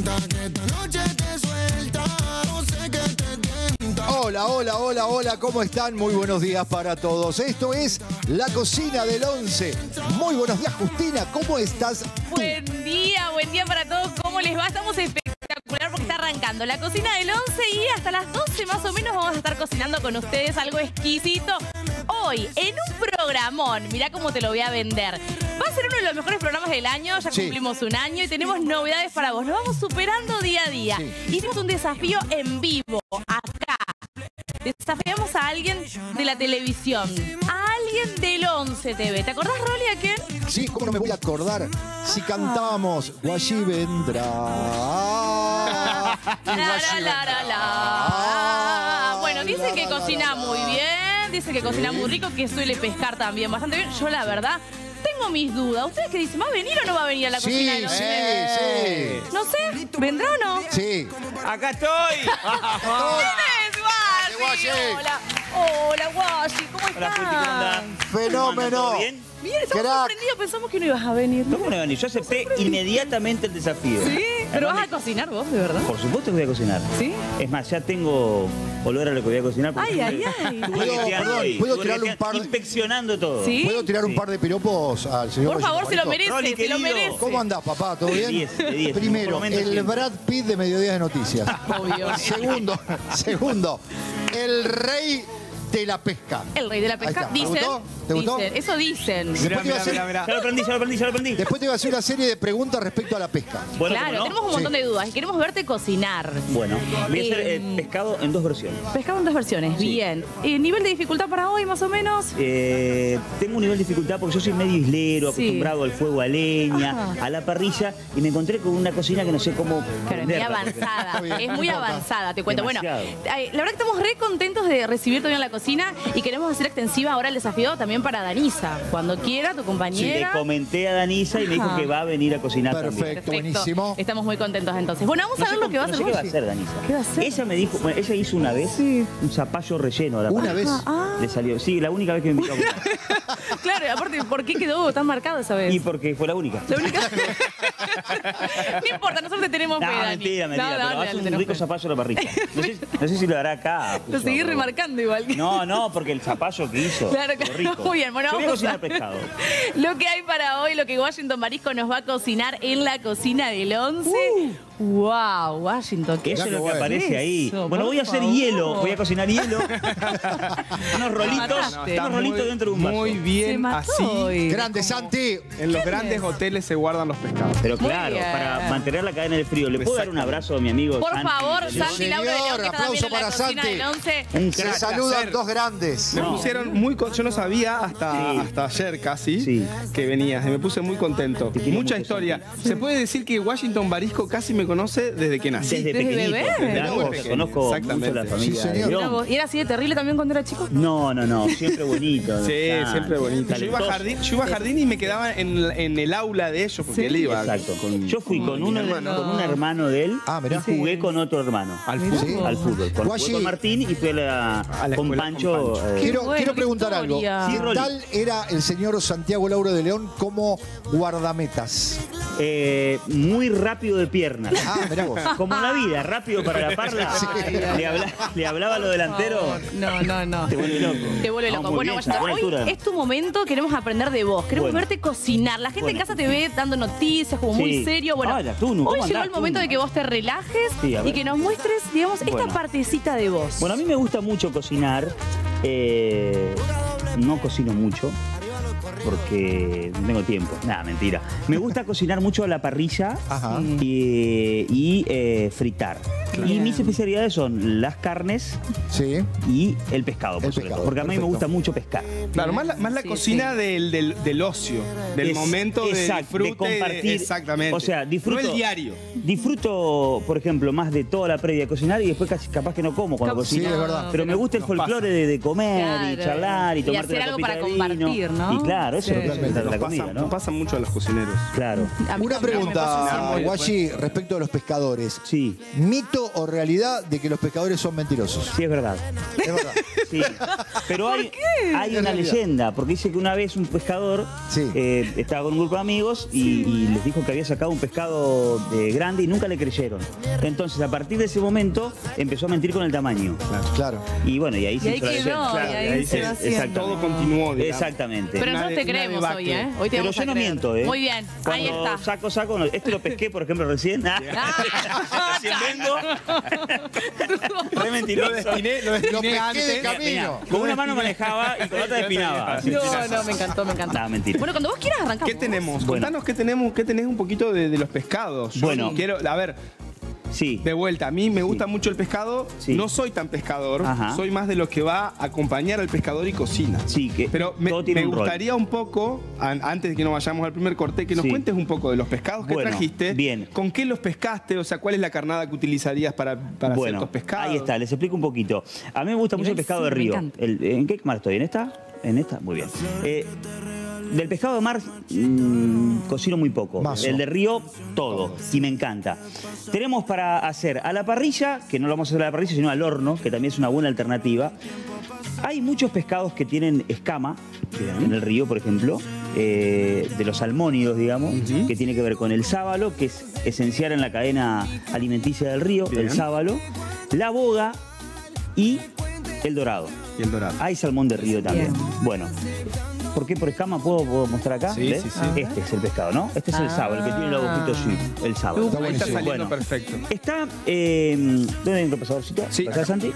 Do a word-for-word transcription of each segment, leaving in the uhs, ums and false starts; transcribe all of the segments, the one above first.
Hola, hola, hola, hola, ¿cómo están? Muy buenos días para todos. Esto es La Cocina del Once. Muy buenos días, Justina, ¿cómo estás tú? Buen día, buen día para todos. ¿Cómo les va? Estamos espectacular porque está arrancando La Cocina del Once y hasta las doce más o menos vamos a estar cocinando con ustedes algo exquisito. Hoy, en un programón, mirá cómo te lo voy a vender. Va a ser uno de los mejores programas del año, ya Sí. cumplimos un año y tenemos novedades para vos. Lo vamos superando día a día. Sí. Hicimos un desafío en vivo, acá. Desafiamos a alguien de la televisión, a alguien del Once T V. ¿Te acordás, Rolly, a quién? Sí, ¿cómo no me voy a acordar si cantábamos Guayi vendrá? y La, Guayi la, la, la, la. vendrá. Bueno, dice que cocina muy bien, dice que cocina muy rico, que suele pescar también bastante bien. Yo, la verdad, tengo mis dudas. ¿Ustedes qué dicen? ¿Va a venir o no va a venir a la Sí, cocina del sí, Once? sí. No sé, ¿vendrá o no? Sí. ¡Acá estoy! ¿Quién es, Guashi? Guashi. Hola, hola, Guashi, ¿cómo Hola, estás? Puti, ¿cómo andás? Fenómeno. ¿Todo bien? Bien, estamos Crack. sorprendidos, pensamos que no ibas a venir. ¿Cómo no, Dani? Yo acepté inmediatamente el desafío. ¿Sí? ¿Pero vas a Además, cocinar vos, de verdad? por supuesto que voy a cocinar. ¿Sí? Es más, ya tengo olor a lo que voy a cocinar. porque Ay, ay, estuve- ay. estuve ¿Puedo- gateando perdón, y ¿puedo estuve tirarle un gateando, par de- inspeccionando todo. ¿Sí? ¿Puedo tirar un Sí. par de piropos al señor? Por favor, se lo merece, Rolly, se lo querido. merece. ¿Cómo andás, papá? ¿Todo bien? De diez, de diez. Primero, Por lo menos el siempre. Brad Pitt de Mediodía de Noticias. Obvio. Segundo, segundo, el rey de la pesca. El rey de la Ahí pesca, está. ¿Te dicen. gustó? ¿Te gustó? Dicen, eso dicen. Después te iba a hacer- Ya lo aprendí, ya lo aprendí, ya lo aprendí. Después te iba a hacer una serie de preguntas respecto a la pesca. Bueno, Claro, ¿cómo no? tenemos un montón Sí. de dudas y queremos verte cocinar. Bueno, voy a hacer Eh, eh, pescado en dos versiones. Pescado en dos versiones, Sí. bien. ¿Y nivel de dificultad para hoy, más o menos? Eh, tengo un nivel de dificultad porque yo soy medio islero, Sí. acostumbrado al fuego a leña, Ajá. a la parrilla, y me encontré con una cocina que no sé cómo Claro, es muy prenderla, porque- avanzada. Está bien, Es no muy importa. avanzada, te cuento. Bueno, Demasiado. ay, la verdad que estamos re contentos de recibirte hoy en la cocina y queremos hacer extensiva ahora el desafío también para Danisa. Cuando quiera, tu Sí, le compañera. comenté a Danisa y me dijo Ajá. que va a venir a cocinar Perfecto. también. Perfecto. buenísimo. Estamos muy contentos entonces. Bueno, vamos No a sé ver lo cómo- que va a no hacer sé qué va a Guashi. hacer Danisa. ¿Qué va a hacer? Ella me dijo, bueno, ella hizo una vez Sí. un zapallo relleno a la Una parrilla. vez. Ah. Le salió, sí, la única vez que me invitó a comer. Claro, y aparte, ¿por qué quedó tan marcado esa vez? Y porque fue la única. La única... no importa, nosotros te tenemos No, fe, Dani. mentira, mentira, No, pero dale, hace dale, un tenemos rico fe. zapallo a la parrilla. No sé, no sé si lo hará acá. Lo seguí pero- remarcando igual. No, no, porque el zapallo que hizo. Claro, quedó claro. rico. Muy bien, bueno, Yo voy a vamos cocinar a- pescado. Lo que hay para hoy, lo que Washington Marisco nos va a cocinar en la cocina del Once. ¡Wow! Washington, ¿qué Eso es qué lo que bueno. aparece ahí. Eso, Bueno, por voy a hacer favor. hielo. Voy a cocinar hielo. unos rolitos. mataste. unos rolitos dentro de un vaso. Muy Se bien mató así. hoy. Grande, Santi. En los ¿Quién grandes es? hoteles se guardan los pescados. Pero Muy claro, bien. para mantener la cadena de frío. ¿Le puedo dar un abrazo a mi amigo Por Santi? favor, Sí. Santi Laura de León, que está aplauso también en la para cocina Santi. del Once. Un Se crack. saludan placer. dos grandes. Me No. pusieron muy con- yo no sabía hasta, Sí. hasta ayer casi Sí. que venías y me puse muy contento. Te quiero Mucha mucho, historia. Se puede decir que Washington Marisco casi me conoce desde que nací. Desde Desde pequeñito. bebé. Claro, Muy porque pequeño, conozco mucho exactamente. la familia Sí, de señor. Mira León. vos, ¿y era así de terrible también cuando era chico? No, no, no, siempre bonito. Sí, Ah, siempre bonito. Yo iba, a talentoso. jardín, yo iba a jardín y me quedaba en, en el aula de ellos porque Sí. él iba. Exacto. con- Yo fui con, mi uno, hermano. con un hermano de él Ah, mirá. y jugué Sí. con otro hermano. Al Mirá fútbol. vos. Al fútbol. Con, Guashi. jugué con Martín y fui a la, A la con escuela Pancho. con Pancho. eh, Quiero, bueno, quiero qué preguntar algo. historia. ¿Qué Sí, Rolly. tal era el señor Santiago Lauro de León como guardametas? eh, muy rápido de piernas. Ah, mirá vos. Como en la vida, rápido para la parla. Ay, ay, Le, habla- le hablaba a los delanteros. No, no, no. Te vuelve loco. Te vuelve No, loco. muy Bueno, bien, Washington, buena hoy altura. es tu momento, queremos aprender de vos, queremos Bueno. verte cocinar. La gente en Bueno. casa te ve dando noticias, como muy Sí. serio. Bueno, Hola, Tunu, ¿cómo hoy llegó andás, el momento Tunu? de que vos te relajes Sí, a y ver. que nos muestres, digamos, esta Bueno. partecita de vos. Bueno, a mí me gusta mucho cocinar. eh, no cocino mucho porque no tengo tiempo. Nada, mentira. Me gusta cocinar mucho a la parrilla Ajá. y, y, eh, fritar. Y Bien. mis especialidades son las carnes Sí. y el pescado, por El sobre pescado, todo, porque a mí me perfecto. gusta mucho pescar. Claro, más la, más la Sí, cocina sí. Del, del, del ocio, del Es- momento de exacto, disfrute. de compartir. Exactamente. O sea, disfruto. No el diario. Disfruto, por ejemplo, más de toda la previa de cocinar y después casi, capaz que no como cuando Cap- cocino. Sí, es verdad. Pero me gusta el Nos folclore de, de comer y Claro. charlar y Y tomarte hacer una algo copita para de vino. compartir, ¿no? Y claro, eso Sí. es lo que se trata de Nos la pasa, comida, nos ¿no? pasa mucho a los cocineros. Claro. A mí Una también me pasa pregunta, siempre. Guashi, respecto a los pescadores. Sí. ¿Mito mito o realidad de que los pescadores son mentirosos? Sí, es verdad. Es verdad. Sí. Pero hay, hay En una realidad. leyenda, porque dice que una vez un pescador Sí. eh, estaba con un grupo de amigos y, y les dijo que había sacado un pescado eh, grande y nunca le creyeron. Entonces, a partir de ese momento, empezó a mentir con el tamaño. Claro. Y bueno, y ahí se Y ahí hizo la quedó, leyenda. y Claro, ahí se sí, va haciendo. exactamente. Todo continuó, digamos. Exactamente. Pero Una nosotros de- te una creemos debacle. hoy, ¿eh? Hoy te Pero vamos yo a no creer. miento, ¿eh? Muy bien, ahí Cuando está. saco, saco, no, este lo pesqué, por ejemplo, recién. Ah, recién vengo. Re mentiroso. Lo destiné, lo destiné Lo pesqué de antes. camino. Mira, con una mano manejaba y con la otra despinaba. Sí, No, no, me encantó, me encantó. No, mentira. Bueno, cuando vos quieras arrancamos. ¿Qué tenemos? Bueno. Contanos qué tenemos, qué tenés un poquito de, de los pescados. Yo Bueno. quiero, a ver, Sí. de vuelta, a mí me gusta mucho el pescado, Sí. no soy tan pescador, Ajá. soy más de lo que va a acompañar al pescador y cocina. Sí, que Pero me, todo tiene me un rol. gustaría un poco, an- antes de que nos vayamos al primer corte, que nos Sí. cuentes un poco de los pescados que Bueno, trajiste. bien. ¿Con qué los pescaste? O sea, ¿cuál es la carnada que utilizarías para, para Bueno, ciertos pescados? ahí está, les explico un poquito. A mí me gusta mucho el Nivel pescado sí, de me río. encanta. El- ¿En qué cámara estoy? ¿En esta? ¿En esta? Muy bien. Eh, del pescado de mar mm, cocino muy poco. Mazo. El de río, todo. Y me encanta. Tenemos para hacer a la parrilla, que no lo vamos a hacer a la parrilla, sino al horno, que también es una buena alternativa. Hay muchos pescados que tienen escama, en el río, por ejemplo, eh, de los salmónidos, digamos, Ujú. que tiene que ver con el sábalo, que es esencial en la cadena alimenticia del río, Bien. el sábalo, la boga y el dorado. Y el dorado. Hay salmón de río también. Bueno, ¿por qué por escama? ¿Puedo, puedo mostrar acá? Sí, ¿Ves? sí, sí. Este es el pescado, ¿no? Este es el sábalo, el que tiene el agujito así, el sábalo. Está Ahí está buenísimo. saliendo Bueno. perfecto. Está, eh, ¿dónde hay un repasadorcito? Sí, ¿Pasás, acá. Santi?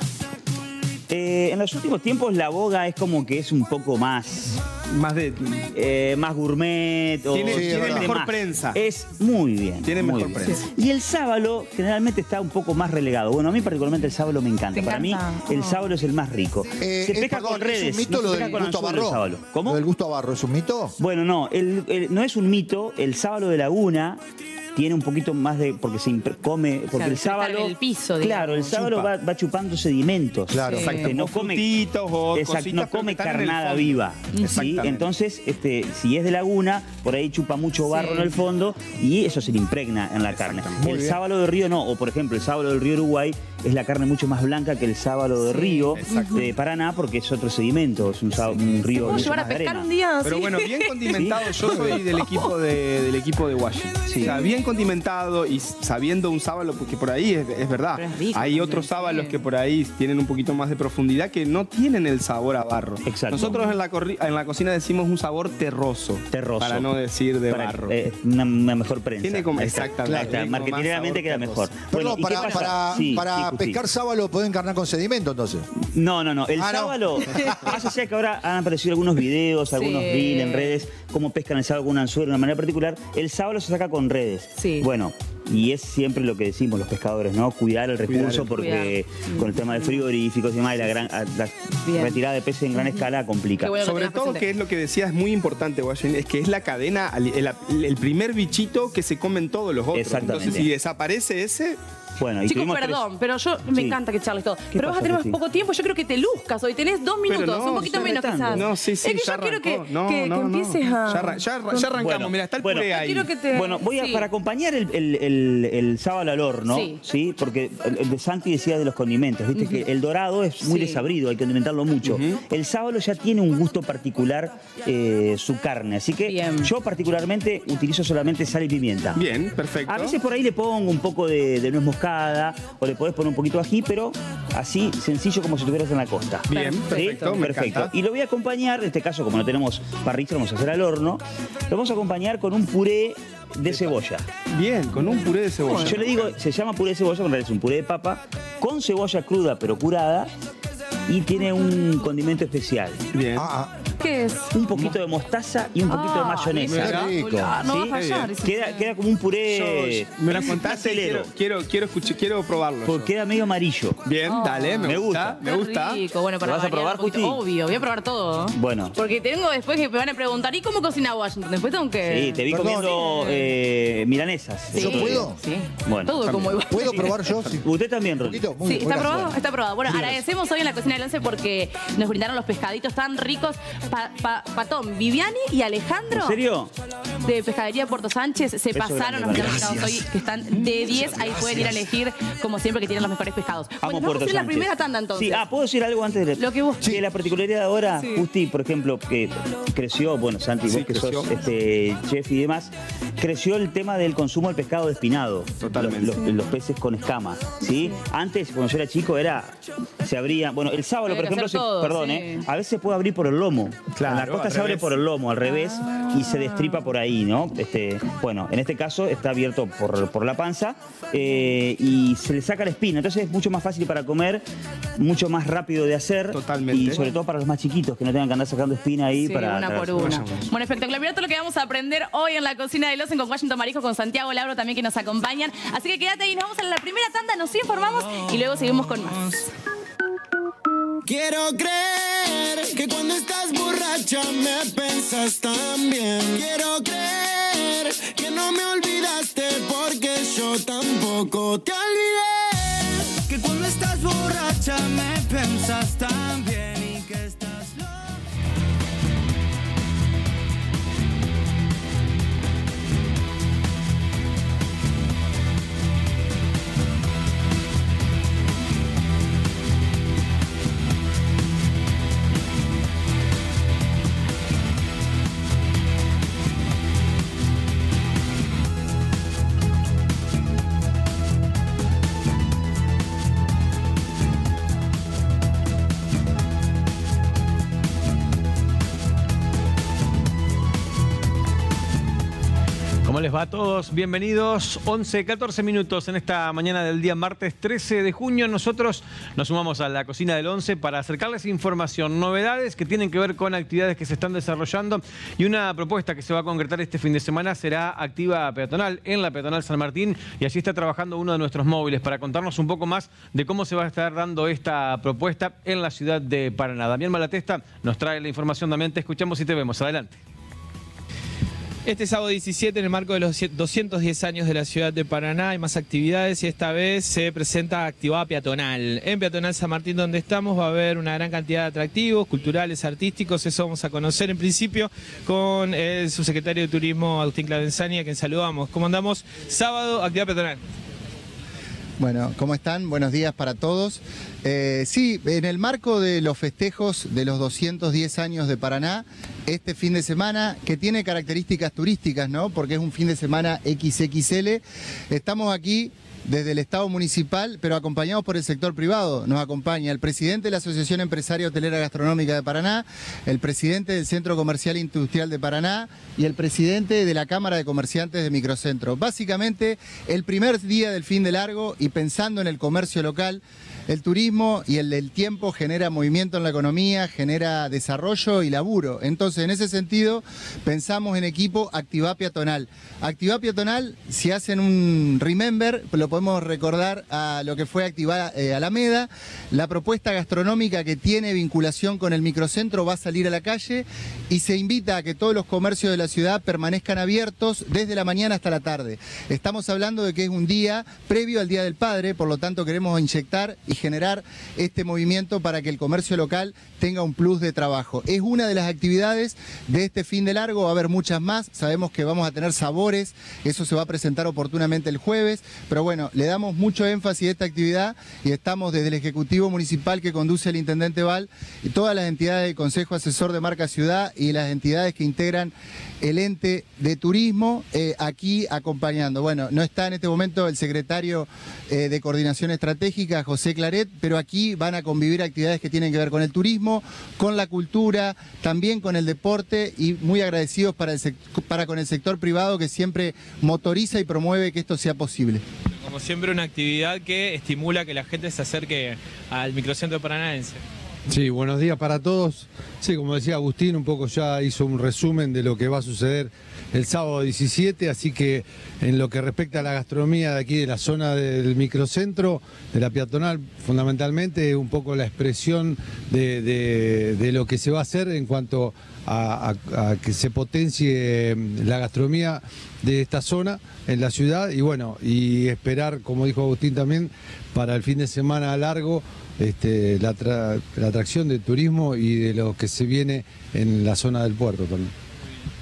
Eh, en los últimos tiempos la boga es como que es un poco más, Más de... eh, más gourmet. O Tiene- tiene vende mejor más. prensa. Es muy bien. Tiene muy mejor bien. prensa. Y el sábalo generalmente está un poco más relegado. Bueno, a mí particularmente el sábalo me encanta. ¿Te Para mí encanta? el Oh. sábalo es el más rico. Eh, se eh, pesca perdón, con redes. ¿es un mito no se lo pesca del con gusto a anzuelo el barro? sábalo. ¿Cómo? ¿Lo del gusto a barro es un mito? Bueno, no, el- el- no es un mito. El sábalo de laguna tiene un poquito más de... porque se impre- come... porque Claro, el suele estar sábalo... en el piso, claro, el digamos. sábalo Chupa. va, va chupando sedimentos. Claro. Sí. Exacto, no o come- frutitos o Exacto, cositas, no pero que come están en el carnada fondo. viva. ¿sí? Exactamente. Entonces, este, si es de laguna, por ahí chupa mucho barro Sí. en el fondo y eso se le impregna en la carne. Muy El bien. sábalo de río no, o por ejemplo, el sábalo del río Uruguay es la carne mucho más blanca que el sábalo de río exacto. de Paraná porque es otro sedimento, es un, sá- un río ¿Puedo mucho llevar a más de pescar arena. un día? Pero Sí. bueno, bien condimentado. Yo soy del equipo de, del equipo de Washington. Sí. O sea, bien condimentado y sabiendo un sábalo, porque por ahí es, es verdad. Pero es rico Hay también, otros sábalos sí. que por ahí tienen un poquito más de profundidad que no tienen el sabor a barro. Exacto. Nosotros en la, corri- en la cocina decimos un sabor terroso. Terroso. Para no decir de Para- barro. eh, una, una mejor prensa. Tiene como- Ahí está. exactamente, Ahí está. tiene como Marketingeramente más queda sabor mejor. terroso. Perdón, ¿y qué para, pasa? para, Sí, para sí, Justi. pescar sábalo pueden encarnar con sedimento entonces. No, no, no. El Ah, no. sábalo, más allá de que ahora han aparecido algunos videos, algunos Sí. reels en redes, cómo pescan el sábalo con un anzuelo de una manera particular, el sábalo se saca con redes. Sí. Bueno, y es siempre lo que decimos los pescadores, ¿no? Cuidar el recurso el- porque con el tema de frigoríficos y demás, y la, gran, la Bien. retirada de peces en gran escala complica. Qué bueno. Lo Sobre tenés todo, presente. que es lo que decías, es muy importante, Washington, es que es la cadena, el, el primer bichito que se comen todos los otros. Exactamente. Entonces, si desaparece ese, Bueno, y Chicos, tuvimos tres- perdón, pero yo me Sí. encanta que charles todo. Pero vas pasa, a tener Justi? poco tiempo, yo creo que te luzcas hoy. Tenés dos minutos, no, un poquito estoy menos retando. quizás. no, sí, sí, es que ya yo quiero que, arrancó. No, que- no, que no. empieces a... Ya, arran- ya arran- ya arrancamos, Bueno, mira, está el bueno. puré ahí. Quiero que te... Bueno, voy a, Sí. para acompañar el, el, el, el sábalo al horno, Sí. sí. Porque el, el de Santi decía de los condimentos, viste que el dorado es muy Sí. desabrido, hay que condimentarlo mucho. El sábalo ya tiene un gusto particular eh, su carne, así que Bien. yo particularmente utilizo solamente sal y pimienta. Bien, perfecto. A veces por ahí le pongo un poco de, de nuez moscada o le podés poner un poquito de ají, pero así sencillo como si estuvieras en la costa. Bien, Perfecto. perfecto, me Perfecto. encanta. Y lo voy a acompañar, en este caso, como no tenemos parrilla, lo vamos a hacer al horno. Lo vamos a acompañar con un puré de cebolla. Bien, con un puré de cebolla. Yo le digo, se llama puré de cebolla, pero en realidad es un puré de papa, con cebolla cruda pero curada, y tiene un condimento especial. Bien. Ah, ¿Qué es? Un poquito de mostaza y un poquito de Ah, mayonesa. espectacular. No ¿Sí? va a fallar. ese Queda, puré. queda como un puré Yo- me la contaste y pastelero, quiero, quiero, quiero, escuchar, quiero probarlo. porque yo. queda medio amarillo. Bien, Oh. dale, me, Me gusta, gusta. me Qué gusta. rico. Bueno, para ¿Lo vas a variar probar, un poquito. Justi? Obvio, voy a probar todo. Bueno. Porque tengo después que me van a preguntar, ¿y cómo cocina Washington? Después tengo que... Sí, te vi Perdón. comiendo eh, milanesas. Sí, ¿Yo puedo? Sí. Bueno, Todo como igual. ¿puedo probar yo? Sí. Usted también, Un Ron. poquito, muy Sí, bien, ¿está gracias. probado? Está probado. Bueno, agradecemos hoy en la cocina del once porque nos brindaron los pescaditos tan ricos. Pa- pa- Patón, Viviani y Alejandro. ¿En serio? de Pescadería Puerto Sánchez se Beso pasaron grande, los pescados hoy, que están de diez. Ahí pueden ir a elegir, como siempre, que tienen los mejores pescados. Amo Bueno, vamos a Puerto hacer la Sánchez. primera tanda entonces. Sí, ah, ¿puedo decir algo antes de Lo que vos- Sí, la particularidad ahora, Sí. Justi, por ejemplo, que creció, bueno, Santi, Sí, vos que creció. sos este, chef y demás, creció el tema del consumo del pescado de espinado. Totalmente. Los, los- los peces con escamas, ¿sí? Antes, cuando yo era chico, era, se abría, bueno, el sábalo, por Había que ejemplo, hacer se- todo, perdón, sí. ¿eh? A veces se puede abrir por el lomo. Claro, en la costa al se abre revés. por el lomo, al revés, y se destripa por ahí, ¿no? Este, bueno, en este caso está abierto por, por la panza eh, y se le saca la espina, entonces es mucho más fácil para comer, mucho más rápido de hacer. Totalmente. Y sobre todo para los más chiquitos, que no tengan que andar sacando espina ahí Sí, para... una para- por una. Bueno, espectacular. Mirá todo lo que vamos a aprender hoy en la cocina del Osen con Washington Marisco, con Santiago Lauro también que nos acompañan. Así que quédate ahí, nos vamos a la primera tanda, nos informamos y luego seguimos con más. Quiero creer que cuando estás borracha me pensas tan bien. Quiero creer que no me olvidaste porque yo tampoco te olvidé. Que cuando estás borracha me pensas tan bien y que estás loca. ¿Cómo les va a todos? Bienvenidos. once, catorce minutos en esta mañana del día martes trece de junio. Nosotros nos sumamos a la cocina del once para acercarles información, novedades que tienen que ver con actividades que se están desarrollando y una propuesta que se va a concretar este fin de semana será Activa Peatonal en la Peatonal San Martín y allí está trabajando uno de nuestros móviles para contarnos un poco más de cómo se va a estar dando esta propuesta en la ciudad de Paraná. Damián Malatesta nos trae la información. Damián, te escuchamos y te vemos. Adelante. Este sábado diecisiete, en el marco de los doscientos diez años de la ciudad de Paraná, hay más actividades y esta vez se presenta Activada Peatonal. En Peatonal San Martín, donde estamos, va a haber una gran cantidad de atractivos culturales, artísticos. Eso vamos a conocer en principio con el subsecretario de Turismo, Agustín Clavenzani, a quien saludamos. ¿Cómo andamos? Sábado, Activada Peatonal. Bueno, ¿cómo están? Buenos días para todos. Eh, sí, en el marco de los festejos de los doscientos diez años de Paraná, este fin de semana, que tiene características turísticas, ¿no? Porque es un fin de semana equis equis ele, estamos aquí desde el Estado municipal, pero acompañados por el sector privado. Nos acompaña el presidente de la Asociación Empresaria Hotelera Gastronómica de Paraná, el presidente del Centro Comercial Industrial de Paraná y el presidente de la Cámara de Comerciantes de Microcentro. Básicamente, el primer día del fin de largo y pensando en el comercio local, el turismo y el del tiempo genera movimiento en la economía, genera desarrollo y laburo. Entonces, en ese sentido, pensamos en equipo Activá Peatonal. Activá Peatonal, si hacen un remember, lo podemos recordar a lo que fue Activá eh, Alameda. La propuesta gastronómica que tiene vinculación con el microcentro va a salir a la calle y se invita a que todos los comercios de la ciudad permanezcan abiertos desde la mañana hasta la tarde. Estamos hablando de que es un día previo al Día del Padre, por lo tanto queremos inyectar y generar este movimiento para que el comercio local tenga un plus de trabajo. Es una de las actividades de este fin de largo, va a haber muchas más, sabemos que vamos a tener sabores, eso se va a presentar oportunamente el jueves, pero bueno, le damos mucho énfasis a esta actividad y estamos desde el Ejecutivo Municipal que conduce el Intendente Val y todas las entidades del Consejo Asesor de Marca Ciudad y las entidades que integran el ente de turismo eh, aquí acompañando. Bueno, no está en este momento el secretario eh, de Coordinación Estratégica, José Claret, pero aquí van a convivir actividades que tienen que ver con el turismo, con la cultura, también con el deporte y muy agradecidos para, el para con el sector privado que siempre motoriza y promueve que esto sea posible. Como siempre, una actividad que estimula que la gente se acerque al microcentro paranaense. Sí, buenos días para todos. Sí, como decía Agustín, un poco ya hizo un resumen de lo que va a suceder el sábado diecisiete, así que en lo que respecta a la gastronomía de aquí de la zona del microcentro, de la peatonal, fundamentalmente un poco la expresión de, de, de lo que se va a hacer en cuanto a, a, a que se potencie la gastronomía de esta zona en la ciudad y bueno, y esperar, como dijo Agustín también, para el fin de semana largo, Este, la, la atracción del turismo y de lo que se viene en la zona del puerto también.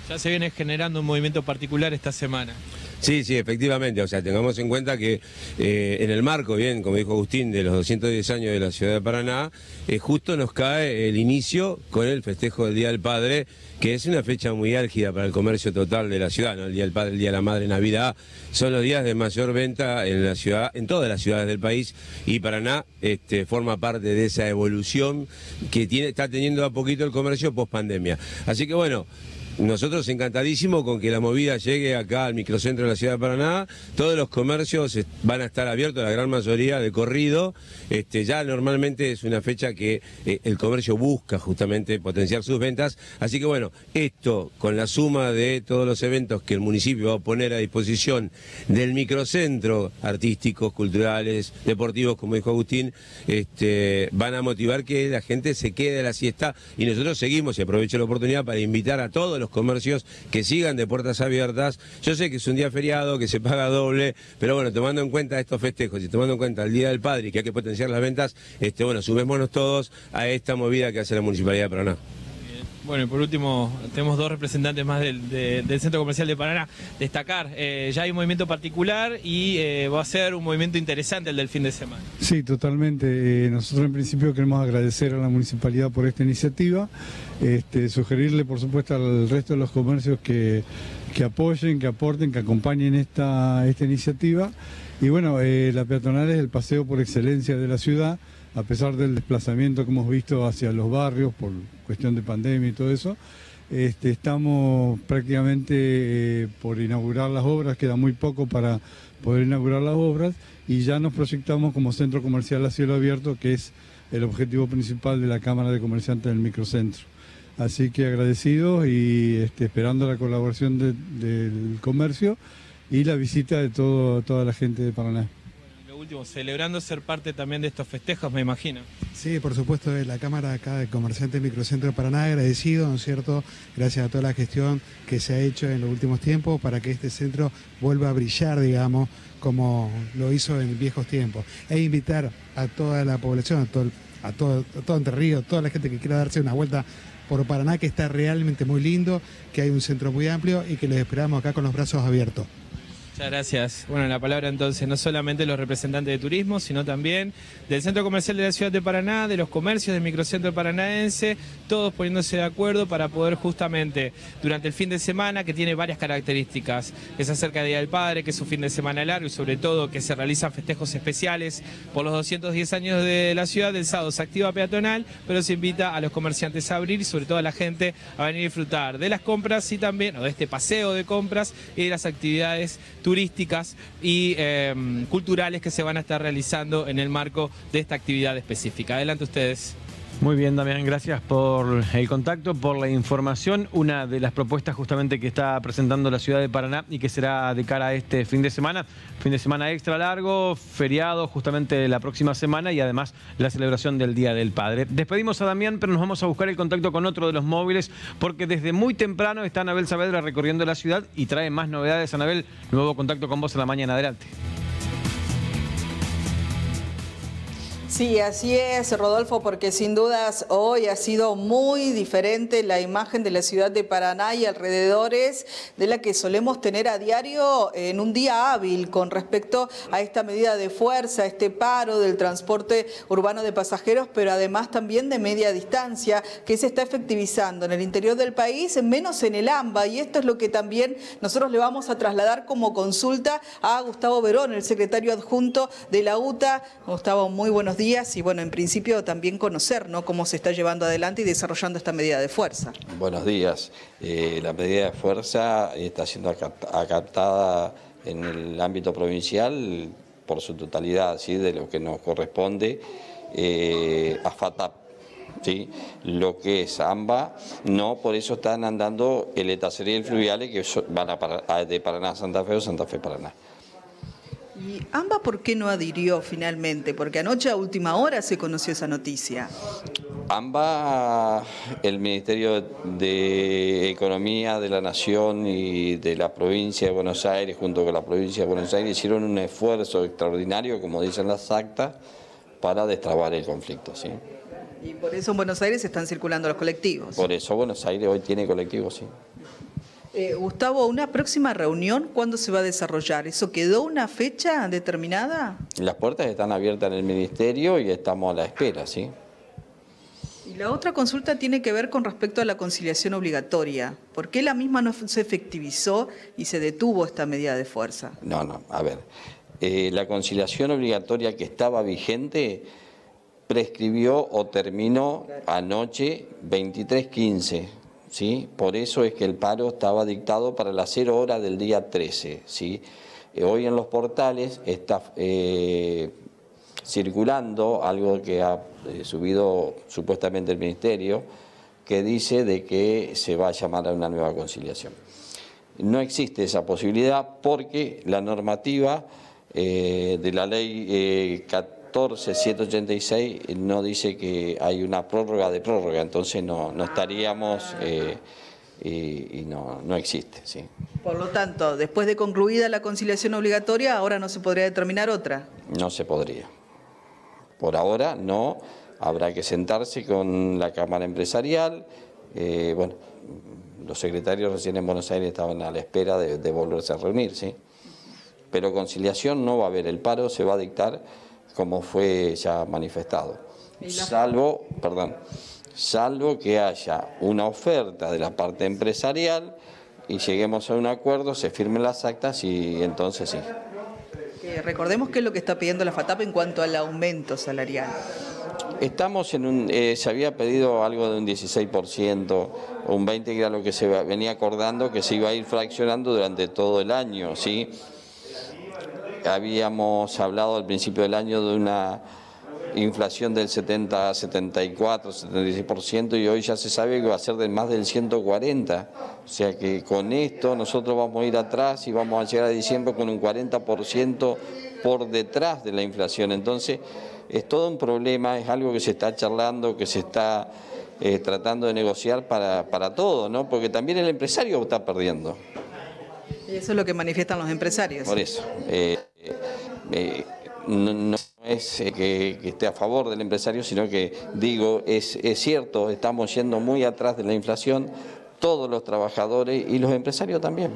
Ya se viene generando un movimiento particular esta semana. Sí, sí, efectivamente. O sea, tengamos en cuenta que eh, en el marco, bien, como dijo Agustín, de los doscientos diez años de la ciudad de Paraná, eh, justo nos cae el inicio con el festejo del Día del Padre, que es una fecha muy álgida para el comercio total de la ciudad, ¿no? El Día del Padre, el Día de la Madre, Navidad, son los días de mayor venta en la ciudad, en todas las ciudades del país, y Paraná este, forma parte de esa evolución que tiene, está teniendo a poquito el comercio post pandemia. Así que bueno, nosotros encantadísimos con que la movida llegue acá al microcentro de la ciudad de Paraná. Todos los comercios van a estar abiertos, la gran mayoría de corrido. Este, ya normalmente es una fecha que eh, el comercio busca justamente potenciar sus ventas. Así que bueno, esto con la suma de todos los eventos que el municipio va a poner a disposición del microcentro, artísticos, culturales, deportivos, como dijo Agustín, este, van a motivar que la gente se quede a la siesta. Y nosotros seguimos, y aprovecho la oportunidad para invitar a todos los comercios que sigan de puertas abiertas. Yo sé que es un día feriado, que se paga doble, pero bueno, tomando en cuenta estos festejos y tomando en cuenta el Día del Padre y que hay que potenciar las ventas, este, bueno, sumémonos todos a esta movida que hace la Municipalidad de Paraná. Bueno, y por último, tenemos dos representantes más del, de, del Centro Comercial de Paraná. Destacar, eh, ya hay un movimiento particular y eh, va a ser un movimiento interesante el del fin de semana. Sí, totalmente. Eh, nosotros en principio queremos agradecer a la Municipalidad por esta iniciativa, este, sugerirle por supuesto al resto de los comercios que, que apoyen, que aporten, que acompañen esta, esta iniciativa. Y bueno, eh, la peatonal es el paseo por excelencia de la ciudad, a pesar del desplazamiento que hemos visto hacia los barrios por cuestión de pandemia y todo eso. Este, estamos prácticamente eh, por inaugurar las obras, queda muy poco para poder inaugurar las obras y ya nos proyectamos como centro comercial a cielo abierto, que es el objetivo principal de la Cámara de Comerciantes del Microcentro. Así que agradecidos y este, esperando la colaboración de, del comercio y la visita de todo, toda la gente de Paraná. Último, celebrando ser parte también de estos festejos, me imagino. Sí, por supuesto, de la Cámara acá de Comerciantes Microcentro de Paraná, agradecido, ¿no es cierto?, gracias a toda la gestión que se ha hecho en los últimos tiempos para que este centro vuelva a brillar, digamos, como lo hizo en viejos tiempos. E invitar a toda la población, a todo, a todo, a todo Entre Ríos, a toda la gente que quiera darse una vuelta por Paraná, que está realmente muy lindo, que hay un centro muy amplio y que les esperamos acá con los brazos abiertos. Muchas gracias. Bueno, la palabra entonces no solamente los representantes de turismo, sino también del Centro Comercial de la Ciudad de Paraná, de los comercios del microcentro paranaense, todos poniéndose de acuerdo para poder justamente durante el fin de semana, que tiene varias características, que se acerca el Día del Padre, que es un fin de semana largo y sobre todo que se realizan festejos especiales por los doscientos diez años de la ciudad. El sábado se activa peatonal, pero se invita a los comerciantes a abrir y sobre todo a la gente a venir a disfrutar de las compras y también, o de este paseo de compras y de las actividades turísticas y eh, culturales que se van a estar realizando en el marco de esta actividad específica. Adelante ustedes. Muy bien, Damián, gracias por el contacto, por la información. Una de las propuestas justamente que está presentando la ciudad de Paraná y que será de cara a este fin de semana, fin de semana extra largo, feriado justamente la próxima semana y además la celebración del Día del Padre. Despedimos a Damián, pero nos vamos a buscar el contacto con otro de los móviles porque desde muy temprano está Anabel Saavedra recorriendo la ciudad y trae más novedades. Anabel, nuevo contacto con vos en la mañana. Adelante. Sí, así es, Rodolfo, porque sin dudas hoy ha sido muy diferente la imagen de la ciudad de Paraná y alrededores de la que solemos tener a diario en un día hábil con respecto a esta medida de fuerza, este paro del transporte urbano de pasajeros, pero además también de media distancia que se está efectivizando en el interior del país, menos en el AMBA, y esto es lo que también nosotros le vamos a trasladar como consulta a Gustavo Verón, el secretario adjunto de la U T A. Gustavo, muy buenos días. Y bueno, en principio también conocer, ¿no?, cómo se está llevando adelante y desarrollando esta medida de fuerza. Buenos días. Eh, la medida de fuerza está siendo acatada en el ámbito provincial por su totalidad, ¿sí?, de lo que nos corresponde eh, a FATAP. ¿Sí? Lo que es AMBA, no, por eso están andando el ETACER y el Fluviales que van a, a de Paraná a Santa Fe o Santa Fe Paraná. ¿Y AMBA por qué no adhirió finalmente? Porque anoche a última hora se conoció esa noticia. AMBA, el Ministerio de Economía de la Nación y de la provincia de Buenos Aires, junto con la provincia de Buenos Aires, hicieron un esfuerzo extraordinario, como dicen las actas, para destrabar el conflicto, ¿sí? Y por eso en Buenos Aires están circulando los colectivos. Por eso Buenos Aires hoy tiene colectivos, sí. Eh, Gustavo, ¿una próxima reunión cuándo se va a desarrollar? ¿Eso quedó una fecha determinada? Las puertas están abiertas en el Ministerio y estamos a la espera, ¿sí? Y la otra consulta tiene que ver con respecto a la conciliación obligatoria. ¿Por qué la misma no se efectivizó y se detuvo esta medida de fuerza? No, no, a ver. Eh, la conciliación obligatoria que estaba vigente prescribió o terminó anoche veintitrés quince, ¿sí? Por eso es que el paro estaba dictado para las cero horas del día trece, ¿sí? Eh, hoy en los portales está eh, circulando algo que ha eh, subido supuestamente el Ministerio, que dice de que se va a llamar a una nueva conciliación. No existe esa posibilidad porque la normativa eh, de la ley eh, catorce mil ciento ochenta y seis no dice que hay una prórroga de prórroga, entonces no, no estaríamos eh, y, y no, no existe, ¿sí? Por lo tanto, después de concluida la conciliación obligatoria, ahora no se podría determinar otra. No se podría. Por ahora no, habrá que sentarse con la Cámara Empresarial. Eh, bueno, los secretarios recién en Buenos Aires estaban a la espera de, de volverse a reunir, ¿sí? Pero conciliación no va a haber, el paro se va a dictar como fue ya manifestado. Salvo, perdón, salvo que haya una oferta de la parte empresarial y lleguemos a un acuerdo, se firmen las actas y entonces sí. Eh, recordemos qué es lo que está pidiendo la FATAP en cuanto al aumento salarial. Estamos en un, eh, se había pedido algo de un dieciséis por ciento, un veinte por ciento que era lo que se venía acordando, que se iba a ir fraccionando durante todo el año, ¿sí? Habíamos hablado al principio del año de una inflación del setenta, setenta y cuatro, setenta y seis por ciento y hoy ya se sabe que va a ser de más del ciento cuarenta. O sea que con esto nosotros vamos a ir atrás y vamos a llegar a diciembre con un cuarenta por ciento por detrás de la inflación. Entonces es todo un problema, es algo que se está charlando, que se está eh, tratando de negociar para, para todo, ¿no? Porque también el empresario está perdiendo. Y eso es lo que manifiestan los empresarios. Por eso. Eh, eh, no, no es eh, que, que esté a favor del empresario, sino que digo, es, es cierto, estamos yendo muy atrás de la inflación, todos los trabajadores y los empresarios también.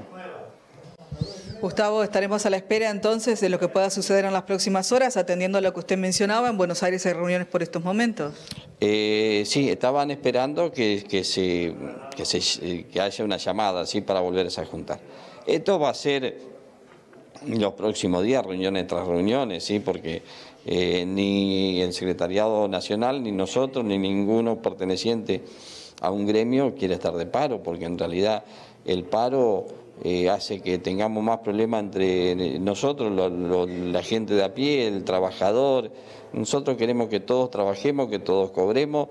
Gustavo, estaremos a la espera entonces de lo que pueda suceder en las próximas horas, atendiendo a lo que usted mencionaba. En Buenos Aires hay reuniones por estos momentos. Eh, sí, estaban esperando que, que, se, que, se, que haya una llamada, ¿sí?, para volverse a juntar. Esto va a ser los próximos días, reuniones tras reuniones, ¿sí?, porque eh, ni el Secretariado Nacional, ni nosotros, ni ninguno perteneciente a un gremio quiere estar de paro, porque en realidad el paro eh, hace que tengamos más problemas entre nosotros, lo, lo, la gente de a pie, el trabajador. Nosotros queremos que todos trabajemos, que todos cobremos,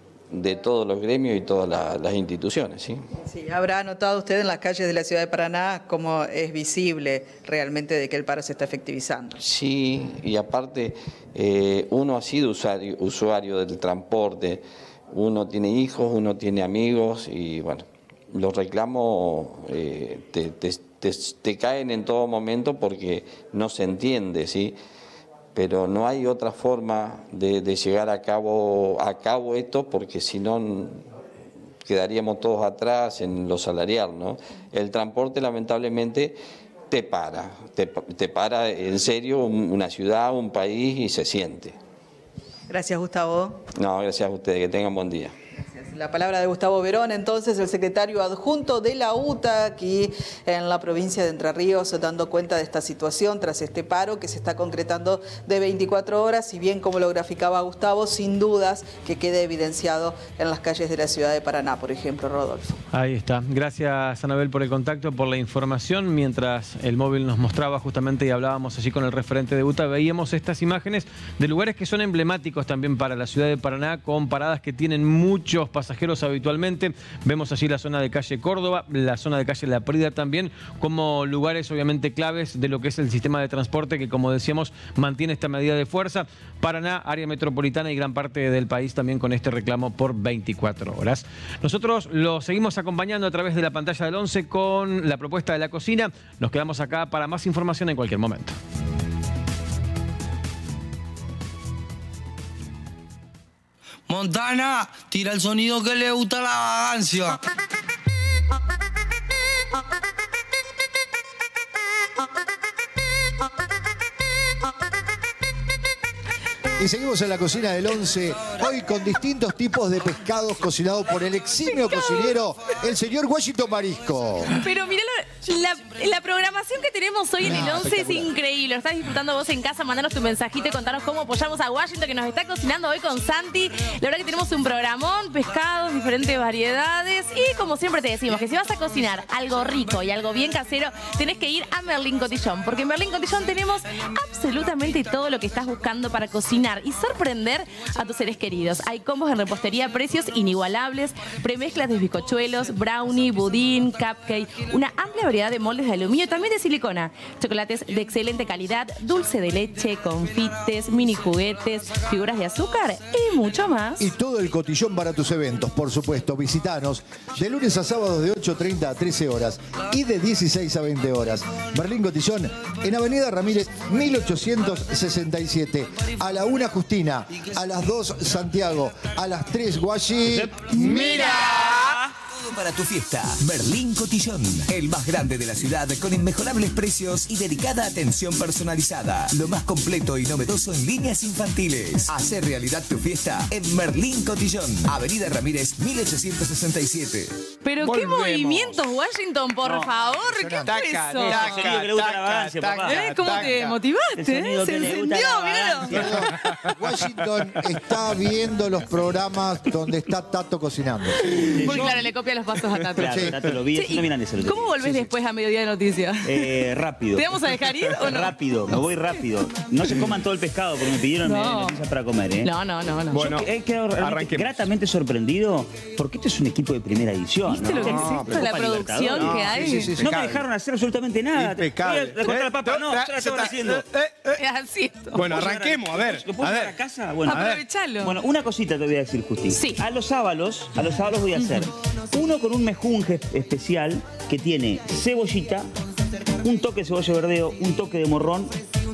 de todos los gremios y todas la, las instituciones, ¿sí? Sí, habrá notado usted en las calles de la ciudad de Paraná cómo es visible realmente de que el paro se está efectivizando. Sí, y aparte eh, uno ha sido usuario, usuario del transporte, uno tiene hijos, uno tiene amigos y bueno, los reclamos eh, te, te, te, te caen en todo momento porque no se entiende, ¿sí? Pero no hay otra forma de, de llegar a cabo, a cabo esto, porque si no quedaríamos todos atrás en lo salarial, ¿no? El transporte lamentablemente te para, te, te para en serio una ciudad, un país y se siente. Gracias, Gustavo. No, gracias a ustedes, que tengan buen día. La palabra de Gustavo Verón, entonces, el secretario adjunto de la U T A aquí en la provincia de Entre Ríos, dando cuenta de esta situación tras este paro que se está concretando de veinticuatro horas, y bien como lo graficaba Gustavo, sin dudas que quede evidenciado en las calles de la ciudad de Paraná, por ejemplo, Rodolfo. Ahí está. Gracias, Anabel, por el contacto, por la información. Mientras el móvil nos mostraba justamente y hablábamos allí con el referente de U T A, veíamos estas imágenes de lugares que son emblemáticos también para la ciudad de Paraná, con paradas que tienen muchos pasajeros habitualmente. Vemos allí la zona de calle Córdoba, la zona de calle La Prida también, como lugares obviamente claves de lo que es el sistema de transporte que, como decíamos, mantiene esta medida de fuerza. Paraná, área metropolitana y gran parte del país también con este reclamo por veinticuatro horas. Nosotros lo seguimos acompañando a través de la pantalla del once con la propuesta de la cocina. Nos quedamos acá para más información en cualquier momento. Montana, tira el sonido que le gusta la vagancia. Y seguimos en la cocina del once, hoy con distintos tipos de pescados cocinados por el eximio cocinero, el señor Washington Marisco. Pero mirá la, la programación que tenemos hoy en el No, once es increíble. Lo estás disfrutando vos en casa, mandanos tu mensajito y contanos cómo apoyamos a Washington, que nos está cocinando hoy con Santi. La verdad que tenemos un programón, pescados, diferentes variedades. Y como siempre te decimos, que si vas a cocinar algo rico y algo bien casero, tenés que ir a Merlín Cotillón. Porque en Merlín Cotillón tenemos absolutamente todo lo que estás buscando para cocinar y sorprender a tus seres queridos. Hay combos en repostería, precios inigualables, premezclas de bizcochuelos, brownie, budín, cupcake, una amplia variedad de moldes de aluminio, también de silicona, chocolates de excelente calidad, dulce de leche, confites, mini juguetes, figuras de azúcar y mucho más. Y todo el cotillón para tus eventos, por supuesto. Visitanos de lunes a sábados de ocho treinta a trece horas y de dieciséis a veinte horas. Merlín Cotillón en Avenida Ramírez mil ochocientos sesenta y siete. A la una Justina, a las dos Santiago, a las tres Guashi. ¡Mira! Para tu fiesta, Merlín Cotillón, el más grande de la ciudad con inmejorables precios y dedicada atención personalizada. Lo más completo y novedoso en líneas infantiles. Hacer realidad tu fiesta en Merlín Cotillón, Avenida Ramírez mil ochocientos sesenta y siete. Pero qué movimientos, Washington, por No, favor, ¿qué fue taca, eso? taca, sonido que le gusta la vagancia, papá. ¿Eh? ¿Cómo te motivaste? El sonido ¿Eh? Se que le gusta encendió, la míralo. vagancia. Washington está viendo los programas donde está Tato cocinando. Muy claro, le copia los pasos a Tato. Claro, Sí. Tato lo vi, Sí, es una milanesa. lo ¿Cómo tenía. volvés después a mediodía de noticias? Eh, rápido. ¿Te vamos a dejar ir o no? Rápido, me voy rápido. No se coman todo el pescado porque me pidieron No. eh, noticias para comer, ¿eh? No, no, no, no. Bueno, Yo he quedado realmente arranquemos. gratamente sorprendido porque este es un equipo de primera edición. ¿Viste ¿no? lo que No, es esto? pero La Copa producción Libertadores. que hay. Sí, sí, sí. No me dejaron hacer absolutamente nada. Impecable. Voy a cortar la papa, no, ya la estaban haciendo. Es así esto. Bueno, arranquemos, a ver. ¿Lo puedo A llevar ver. a casa? Bueno, a ver. Aprovechalo. Bueno, una cosita te voy a decir, Justi. Sí. A los sábalos, a los sábalos voy a hacer uno con un mejunje especial que tiene cebollita, un toque de cebolla verdeo, un toque de morrón,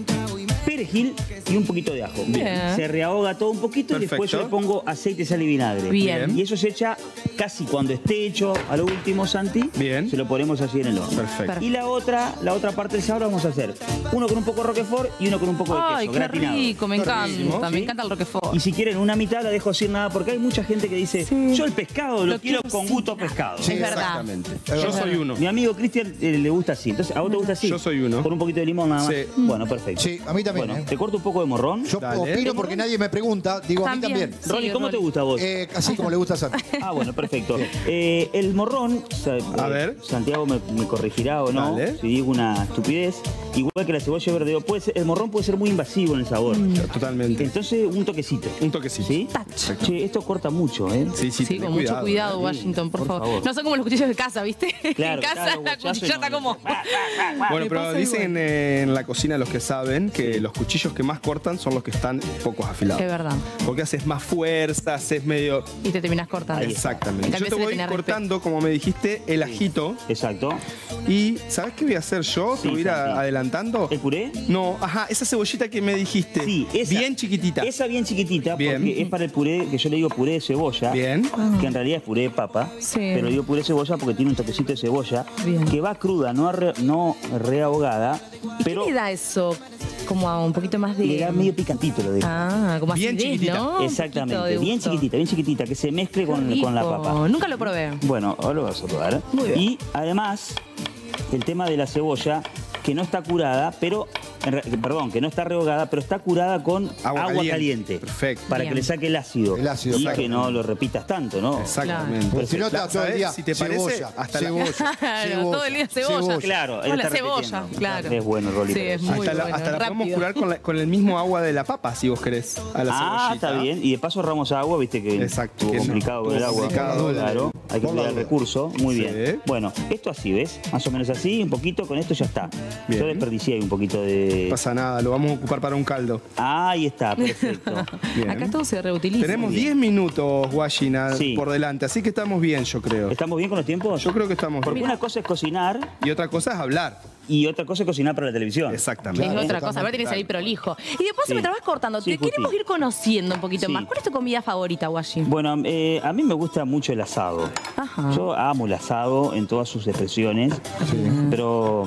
perejil y un poquito de ajo. Bien. Se reahoga todo un poquito y después yo le Perfecto. pongo aceite, sal y vinagre. Bien. Y eso se echa casi cuando esté hecho a lo último, Santi. Bien. Se lo ponemos así en el horno. Perfecto. Y la otra, la otra parte del sábado vamos a hacer uno con un poco de roquefort y uno con un poco de queso Ay, qué gratinado. rico, me encanta. Me ¿Sí? encanta el Roquefort. Y si quieren una mitad la dejo sin nada porque hay mucha gente que dice, Sí. yo el pescado lo, Lo quiero quiero con sin- gusto a pescado. Sí, Es verdad. Exactamente. Es Yo verdad. soy uno. Mi amigo Cristian eh, le gusta así. Entonces, ¿a vos te gusta así? Yo soy uno. Con un poquito de limón nada más. Sí. Bueno, perfecto. Sí, a mí también, Bueno, ¿eh? te corto un poco de morrón. Yo Dale. opino porque nadie me pregunta, digo a mí También. también. Sí, Ronnie, ¿cómo Ronnie. te gusta a vos? Eh, así como le gusta a Santi. Ah, bueno, perfecto. Eh, el morrón, o sea, A eh, ver. Santiago me, me corregirá o no, Dale. si digo una estupidez. Igual que la cebolla verdeo, puede ser, el morrón puede ser muy invasivo en el sabor. Totalmente. Entonces, un toquecito. Un toquecito. ¿Sí? Touch. Che, esto corta mucho, ¿eh? Sí, sí, Sí, tené con mucho cuidado, ¿eh? Washington, por, Por favor. favor. No son como los cuchillos de casa, ¿viste? Claro, en casa claro, la guachazo y cuchilla no- está como... Bueno, Me pero pasa dicen igual. eh, en la cocina los que saben que los cuchillos que más cortan son los que están pocos afilados. Es verdad. Porque haces más fuerza, haces medio... Y te terminas cortando. Exactamente. En Yo cambio, te se le voy tenés cortando, como me dijiste, el ajito. Exacto. Y ¿sabes qué voy a hacer yo? Sí, Te voy a ir a- Santi. adelantando. ¿El puré? No, ajá, esa cebollita que me dijiste. Sí, esa. Bien chiquitita. Esa bien chiquitita, Bien. porque es para el puré, que yo le digo puré de cebolla. Bien. Que en realidad es puré de papa. Sí. Pero digo puré de cebolla porque tiene un toquecito de cebolla. Bien. Que va cruda, no, arre- no reahogada. ¿Y Pero qué le da eso? Como a un poquito más de... le da medio picantito, lo dejo. Ah, como Bien acidez, chiquitita. ¿no? Un poquito Exactamente, de bien gusto. chiquitita, bien chiquitita, que se mezcle Qué con, con la rico. papa. Nunca lo probé. Bueno, ahora lo vas a probar. ¿eh? Muy bien. Y además, el tema de la cebolla, que no está curada, pero, en re- perdón, que no está rehogada, pero está curada con Agua agua, caliente. caliente. Perfecto. Para Bien. que le saque el ácido. El ácido, y exacto. que no lo repitas tanto, ¿no? Exactamente. Porque si no La- está todo el ¿sabes? día Si te parece, cebolla, hasta la- cebolla, Claro, cebolla, todo el día cebolla. Claro, él Hola, está cebolla, repitiendo. claro. Es bueno, Rolly. Sí, para es eso. muy hasta la, bueno, hasta la podemos rápido. curar con, la- con el mismo agua de la papa, si vos querés. A la Ah, cebollita. está bien. Y de paso ahorramos agua, viste que Exacto, estuvo que no, complicado con el estuvo agua. complicado. Claro, hay que Por la cuidar el duda. recurso. Muy Sí. bien. Bueno, esto así, ¿ves? Más o menos así, un poquito, con esto ya está. Bien. Yo desperdicié ahí un poquito de... No pasa nada, lo vamos a ocupar para un caldo. Ah, ahí está, perfecto. Bien. Acá todo se reutiliza. Tenemos bien. diez minutos, Washington, Sí. por delante, así que estamos bien, yo creo. ¿Estamos bien con los tiempos? Yo creo que estamos Porque bien. una cosa es cocinar Y otra cosa es hablar. y otra cosa es cocinar para la televisión. Exactamente. Es Claro, otra cosa, ahora tiene que salir prolijo. Y después Sí. mientras vas cortando, Sí, te Justi. queremos ir conociendo un poquito Sí. más. ¿Cuál es tu comida favorita, Washington? Bueno, eh, a mí me gusta mucho el asado. Ajá. Yo amo el asado en todas sus expresiones, pero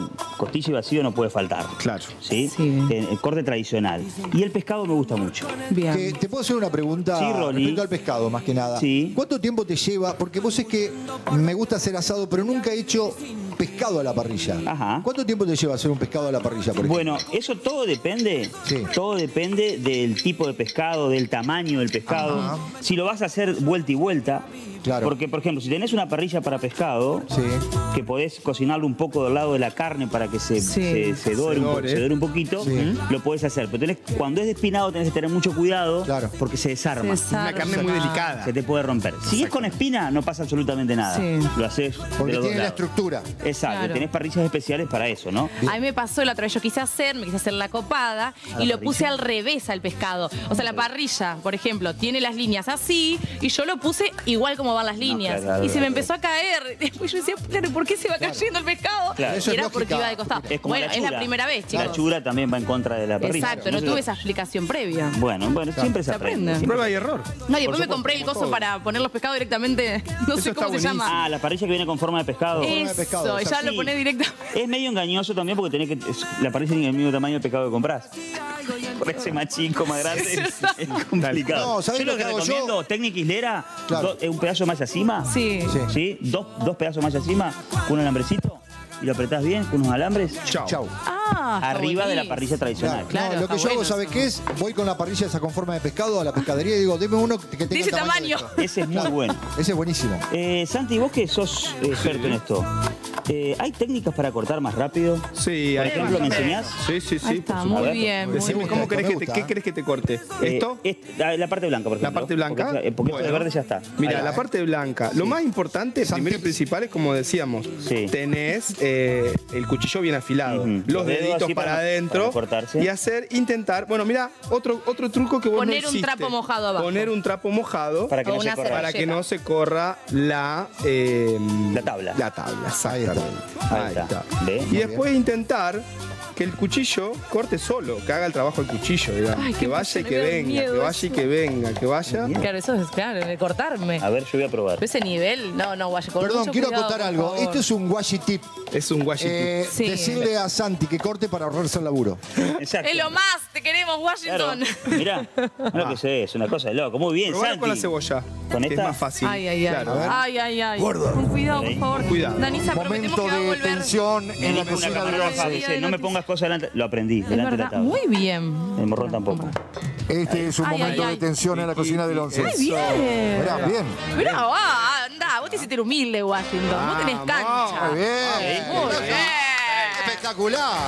costilla y vacío no puede faltar. Claro. ¿Sí? El, el corte tradicional. Y el pescado me gusta mucho. Bien. Que- ¿Te puedo hacer una pregunta Sí, Ronnie. respecto al pescado, más que nada? Sí. ¿Cuánto tiempo te lleva? Porque vos es que me gusta hacer asado, pero nunca he hecho pescado a la parrilla. Ajá. ¿Cuánto tiempo te lleva hacer un pescado a la parrilla, por ejemplo? Bueno, eso todo depende, todo depende del tipo de pescado, del tamaño del pescado. Ajá. Si lo vas a hacer vuelta y vuelta, Claro. porque por ejemplo, si tenés una parrilla para pescado, que podés cocinarlo un poco del lado de la carne para que se, se, se dore, un, po- dore. se dore un poquito, Sí. lo podés hacer. Pero tenés, cuando es de espinado tenés que tener mucho cuidado porque se desarma. Se desarma. Una carne muy delicada. Se te puede romper. Si es con espina, no pasa absolutamente nada. Sí. Lo haces Porque de los dos tiene la lados. estructura. Exacto, Claro. tenés parrillas especiales para eso, ¿no? A mí me pasó la otra vez, yo quise hacer, me quise hacer la copada ¿A la y lo parrilla? puse al revés al pescado. O sea, la parrilla, por ejemplo, tiene las líneas así y yo lo puse igual como van las líneas. claro, y se claro. me empezó a caer. Después yo decía, claro, ¿por qué se va cayendo el pescado? Claro. Y Eso es era lógica. porque iba de costado. Es como Bueno, la es la chura. primera vez, chicos. La chura también va en contra de la parrilla. Exacto, no sé tuve lo- esa explicación previa. Bueno, bueno, siempre se, Se aprende. aprende. Prueba y error. No, y Por después me supuesto, compré el como coso todo. para poner los pescados directamente. No sé cómo se llama. Ah, la parrilla que viene con forma de pescado. Eso, y ya lo pones directamente. Es medio engañoso también porque tenés que. es- la parrilla tiene el mismo tamaño del pescado que compras. Por ese más chico, más grande, es complicado. No, ¿sabés yo lo lo que que hago yo? recomiendo, técnica islera, Claro. do- eh, un pedazo más encima. Sí. ¿Sí? Dos, dos pedazos más encima, con un alambrecito, y lo apretás bien con unos alambres. Chau. Chau. Ah, está Arriba de la buenísimo. parrilla tradicional. Claro, no, lo que está yo hago, bueno ¿sabes eso. qué es? Voy con la parrilla esa con forma de pescado a la pescadería y digo, deme uno que tenga De el ese tamaño. de tamaño. esto. Ese es muy bueno. Ese es buenísimo. Eh, Santi, vos que sos eh, experto en esto, eh, ¿hay técnicas para cortar más rápido? Sí, Por hay ejemplo, ¿me enseñás? Sí, sí, sí. Ahí está, por muy supuesto. bien, muy Decime, bien. ¿cómo Me querés que te, gusta, ¿qué ¿eh? querés que te corte? Eh, ¿Esto? es- la, la parte blanca, por ejemplo. ¿La parte blanca? Porque, eh, porque esto de Bueno. verde ya está. Mira, Ahí la va. parte blanca. Lo más importante, primero y principal, es como decíamos, Sí. tenés eh, el cuchillo bien afilado, Ujú. los Los dedos deditos así para, para- adentro para cortarse. y hacer, intentar, bueno, mira, otro, otro truco que vos no Poner un hiciste. trapo mojado abajo. Poner un trapo mojado Para que O no se una corra. para que servilleta. no se corra la, eh, La tabla. La tabla, exactamente. Ahí está. ¿Ve? Y después intentar que el cuchillo corte solo, que haga el trabajo el cuchillo, digamos. Ay, qué que vaya y impresión, que me da venga, miedo que vaya y eso. que venga, que vaya. Claro, eso es claro, de cortarme. A ver, yo voy a probar. Pero ese nivel, no, no, guayo, con Perdón, mucho quiero cuidado, acotar por algo. favor. Esto es un washi tip. Es un washi tip. Eh, Sí. Decirle a Santi que corte para ahorrarse el laburo. Exacto. Es lo más, te queremos, Claro. Washington. Mirá, no lo que sé, es una cosa de loco. Muy bien, Probalo Santi. con la cebolla. ¿Con que esta? es más fácil. Ay, ay, ay. Claro. Ay, ay, ay. Con cuidado, por favor. Cuidado. Danisa, prometemos Momento que va a de volver. tensión en la Una cocina de cámara roja, Once. dice, no me pongas cosas delante. Lo aprendí, Es delante de la verdad, tabla. muy bien. El morrón tampoco. Este es un Ay, momento ay, de ay. tensión en la cocina del Once. Muy bien. Mirá, bien. Mirá, va, anda, vos te hiciste el humilde, Washington. Vos tenés cancha. Muy bien. Muy bien. Espectacular.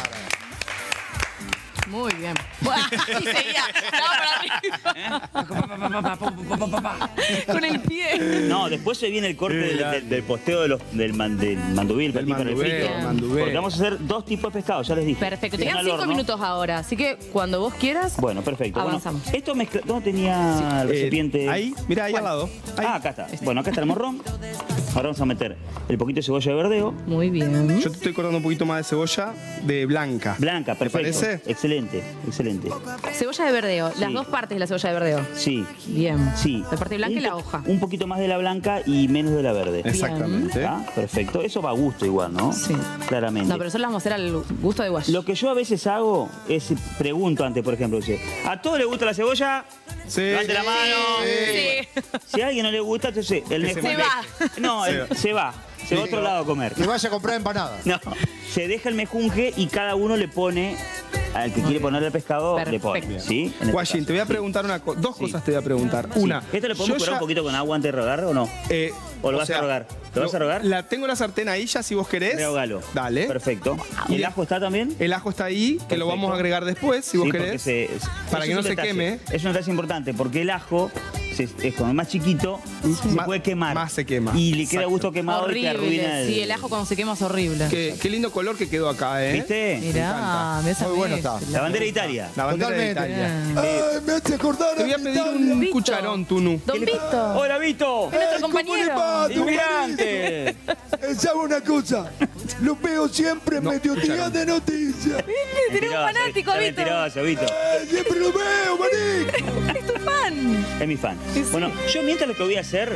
Muy bien. Y seguía. No, para arriba. Con el pie. No, después se viene el corte del, del- del posteo de los, del, man- del mandubí, el Del patín para el mandubé, frito. mandubé. Porque vamos a hacer dos tipos de pescado, ya les dije. Perfecto. Te Uno quedan al cinco horno. minutos ahora. Así que cuando vos quieras. Bueno, perfecto. Bueno, Avanzamos. esto mezcla... ¿Dónde tenía el Eh, recipiente? ahí, mira, ahí al lado. Ahí. Ah, acá está. Bueno, acá está el morrón. Ahora vamos a meter el poquito de cebolla de verdeo. Muy bien. Yo te estoy cortando un poquito más de cebolla de blanca. Blanca, perfecto. parece? Excelente, excelente. Cebolla de verdeo. Las Sí. dos partes de la cebolla de verdeo. Sí, Bien. sí. La parte blanca Un y la po- hoja. Un poquito más de la blanca y menos de la verde. Exactamente. ¿Ah? Perfecto. Eso va a gusto igual, ¿no? Sí. Claramente. No, pero eso lo vamos a hacer al gusto de Wash. Lo que yo a veces hago es pregunto antes, por ejemplo, dice, ¿a todos les gusta la cebolla? Sí. Levante la mano. Sí. Si a alguien no le gusta, entonces el Que se mejor. va. No, el- se va. Se va a otro lado a comer. Que vaya a comprar empanadas. No, se deja el mejunje y cada uno le pone, al que quiere ponerle el pescado, le pone. Perfecto. ¿Sí? En este Washington, caso. te voy a preguntar una co- dos Sí. cosas te voy a preguntar. Sí. Una. ¿Esto le podemos yo curar ya- un poquito con agua antes de rogar o no? eh, ¿O lo o vas sea, a rogar? ¿Lo vas a rogar? La, tengo la sartén ahí ya si vos querés. Rehogalo. Dale. Perfecto. ¿Y el ajo está también? El ajo está ahí, que lo Perfecto. vamos a agregar después si vos Sí, porque querés. se- para eso que es no un se detalle. queme. Es un detalle importante porque el ajo se- es como es más chiquito, se Más- puede quemar. más se quema. Y le queda Exacto. gusto quemado y te arruina Horrible. el... Sí, el ajo cuando se quema es horrible. Qué, qué lindo color que quedó acá, ¿eh? ¿Viste? Mirá, me Muy bueno está. La bandera de Italia. La bandera Totalmente. de Italia. Ay, me hace acordar. Te voy a pedir un Vito. cucharón, Tunu. Don Vito. ¡Hola, Vito! Es nuestro compañero. ¡Inmigrante! Eh, ¿Sabe una cosa? Lo veo siempre en No, mediodía de noticias. Tenemos un fanático, Está Vito. mentiroso, Vito. Eh, Siempre lo veo, maní. Es tu fan. Es mi fan. Bueno, yo mientras lo que voy a hacer,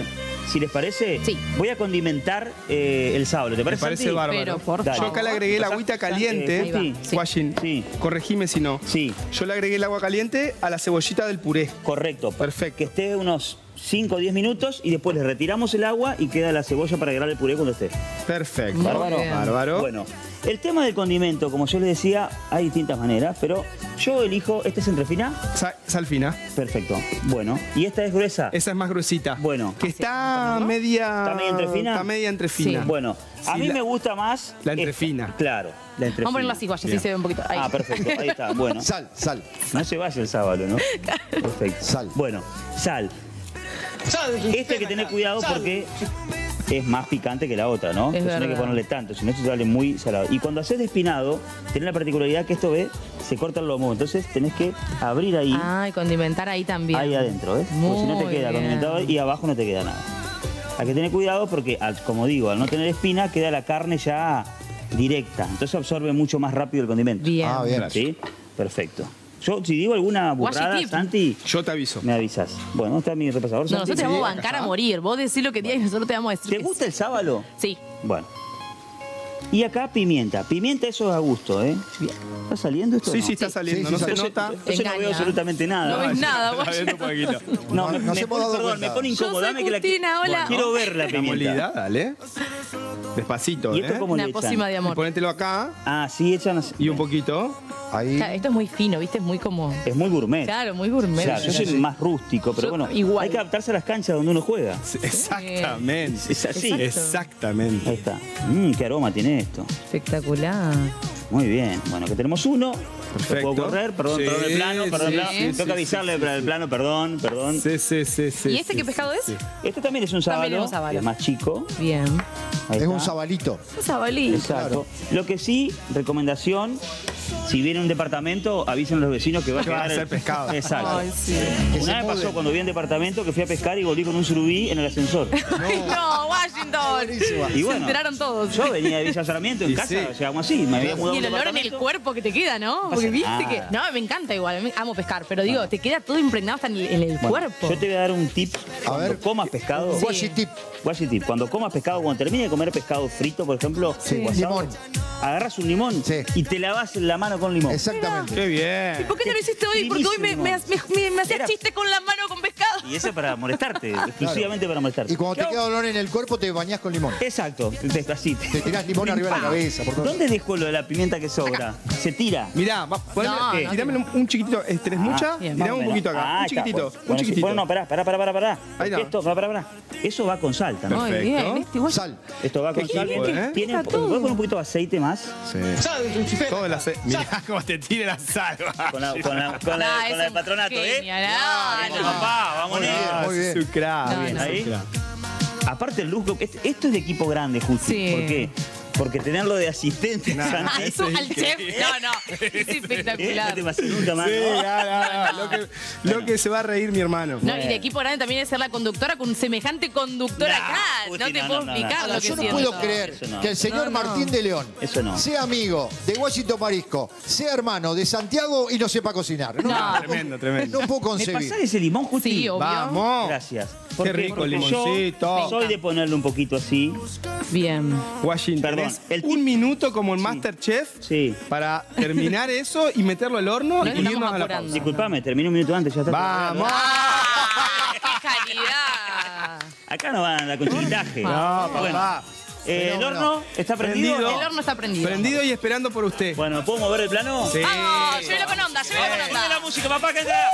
si les parece, Sí. voy a condimentar eh, el sábalo. ¿Te Me parece, parece Santi? bárbaro. Pero, por Dale. Yo acá le agregué la agüita caliente. Eh, Santi, Sí. Washing, Sí. corregime si no. Sí. Yo le agregué el agua caliente a la cebollita del puré. Correcto. Perfecto. Que esté unos cinco o diez minutos y después le retiramos el agua y queda la cebolla para agregar el puré cuando esté. Perfecto. Bárbaro. Bárbaro. Bueno, el tema del condimento, como yo les decía, hay distintas maneras, pero yo elijo, ¿este es entre fina? Sa- sal fina. Perfecto. Bueno, ¿y esta es gruesa? Esa es más gruesita. Bueno. Que está media... ¿Está media entre fina? Está media entre fina. Bueno, a Sí, mí la- me gusta más... La entre esta. fina. Claro, la entre Vamos a ponerlo fina. así, guaya, así Bien. se ve un poquito. Ahí. Ah, perfecto, ahí está, bueno. Sal, sal. No se vaya el sábado, ¿no? Perfecto. Sal. Bueno, sal. Este hay que tener cuidado porque es más picante que la otra, ¿no? Es Entonces no hay que verdad. ponerle tanto, si no esto sale muy salado. Y cuando haces despinado, tiene la particularidad que esto, ¿ves? Se corta el lomo. Entonces tenés que abrir ahí, Ah, y condimentar ahí también. ahí adentro, ¿ves? Porque si no te Muy queda bien. condimentado y abajo no te queda nada. Hay que tener cuidado porque, al- como digo, al no tener espina, queda la carne ya directa. Entonces absorbe mucho más rápido el condimento. Bien. Ah, bien. ¿Sí? Perfecto. Yo, si digo alguna burrada, Washi tip. Santi, Yo te aviso. me avisas. Bueno, está mi repasador. No, Santi. nosotros te vamos a Sí. bancar a morir. Vos decís lo que digas y nosotros te vamos a decir. ¿Te que gusta el sábalo? Sí. Bueno. Y acá pimienta. Pimienta, eso es a gusto, ¿eh? ¿Está saliendo esto? o Sí, no? sí, está saliendo. Sí, sí, no se Entonces, nota. entonces no veo Engaña. absolutamente nada. No ves nada, Está guaya. viendo un poquito. No, me, Nos me hemos pone, dado perdón, cuenta. me pone Yo incómodo. soy Dame que la Justina, hola. Quiero ver la Está pimienta. molida, dale. Despacito, ¿Y esto ¿eh? cómo le Una echan? pócima de Y amor. ponételo acá Ah, sí, echan así. y un poquito. Ahí. Claro, esto es muy fino, ¿viste? Es muy como... Es muy gourmet. Claro, muy gourmet. Claro, yo soy más rústico, pero Yo bueno, igual. hay que adaptarse a las canchas donde uno juega. Exactamente. Es así. Exacto. Exactamente. Ahí está. Mmm, qué aroma tiene esto. Espectacular. Muy bien. Bueno, que tenemos uno. Perfecto. ¿Puedo correr? Perdón, Sí, perdón el plano, perdón el sí, plano. sí, Tengo sí, que avisarle sí, para el sí. plano, perdón, perdón. Sí, sí, sí, sí. ¿Y este sí, qué pescado sí. es? Este también es un También sábalo, es un sábalo. es más chico. Bien. Ahí Es un está. sabalito. Un sabalí. Exacto. Lo que sí, recomendación, si viene un departamento, avisen a los vecinos que va a Que va a quedar ser el- pescado. Exacto. Ay, sí. Que se Una vez pasó mude. cuando vi en departamento que fui a pescar y volví con un surubí en el ascensor. Ay, no, Washington. Buenísima. Y Se bueno, enteraron todos. yo venía de Villa Sarmiento en Y casa, sí. llegamos así, me había mudado Y a un el olor en el departamento. cuerpo que te queda, ¿no? pasa Porque viste nada. que... No, me encanta igual, me- amo pescar, pero digo, te queda todo impregnado hasta en el, en el Bueno, cuerpo. yo te voy a dar un tip. Cuando ver. comas pescado. Sí. Washi tip. Washi tip. Cuando comas pescado, cuando termines de comer pescado frito, por ejemplo, Sí. o asado, Limón. agarras un limón Sí. y te lavas la mano con limón. Exactamente. Qué bien. ¿Por qué no lo hiciste hoy? Porque hoy me, me, me, me hacías Era- chiste con la mano con pescado. Y eso es para molestarte, exclusivamente para molestarte. Y cuando te ¿Qué queda hago? dolor en el cuerpo, te bañás con limón. Exacto, te- así. Te tirás limón arriba de la cabeza. Por todo. ¿Dónde dejo lo de la pimienta que sobra? Se tira. Mirá, va, poneme, No, eh, no, tirame un, un chiquitito. Eh, ¿Tenés mucha? bien. Tirame Más un o poquito menos. acá. Ah, un está, chiquitito. bueno. un Bueno, sí, chiquitito. bueno, no, pará, pará, pará, pará, pará. Ahí no. Esto, pará, pará, pará. Eso va con sal también. Muy Perfecto. bien, este igual. Sal. Esto va con Qué sal. equipo, ¿eh? Tiene, Está todo. ¿puedo poner un poquito de aceite más? Sí. Todo el ace- Mirá cómo te tira la sal. Con la, con la, con la, No, con es la del un patronato, genio, ¿eh? no, Vamos, no. papá, vamos, Muy bien, negro. muy bien. Es un crack. No, bien, no. es un Ahí. crack. Aparte el luz, este- esto es de equipo grande, justo. Sí. ¿Por qué? Porque tenerlo de asistente, Nah, Santi, Ah, eso eso es al chef. No, no. Es ¿eh? No espectacular. te pasa nunca más. Sí, ¿no? ya, ya, ya. Lo, que, lo que se va a reír mi hermano. No, y de equipo grande también es ser la conductora con semejante conductor No, acá. Puti, No te no, puedo no, no, explicar no. lo Ahora, que yo no siento. puedo creer Eso no. que el señor No, no. Martín de León Eso no. sea amigo de Washington Marisco, sea hermano de Santiago y no sepa cocinar. No, No. no, Tremendo, tremendo. no puedo ¿Me concebir. pasás ese limón, Justi? Sí, obvio. Vamos. Gracias. Qué rico porque limoncito. yo soy de ponerle un poquito así. Bien. Washington, Perdón, tenés el un minuto como el Masterchef Sí. para terminar eso y meterlo al horno No y estamos irnos a la apurando. pausa. Disculpame, terminé un minuto antes, ya está. ¡Vamos! ¡Ah! ¡Qué calidad! Acá no van a andar con chiquitaje. No, papá. Eh, ¿El Fenómeno. horno está prendido? Prendido. El horno está prendido. Prendido y esperando por usted. Bueno, ¿puedo mover el plano? Sí. ¡Vamos! ¡Llévelo con onda! ¡Llévelo con Ponle la onda! música, papá, que entra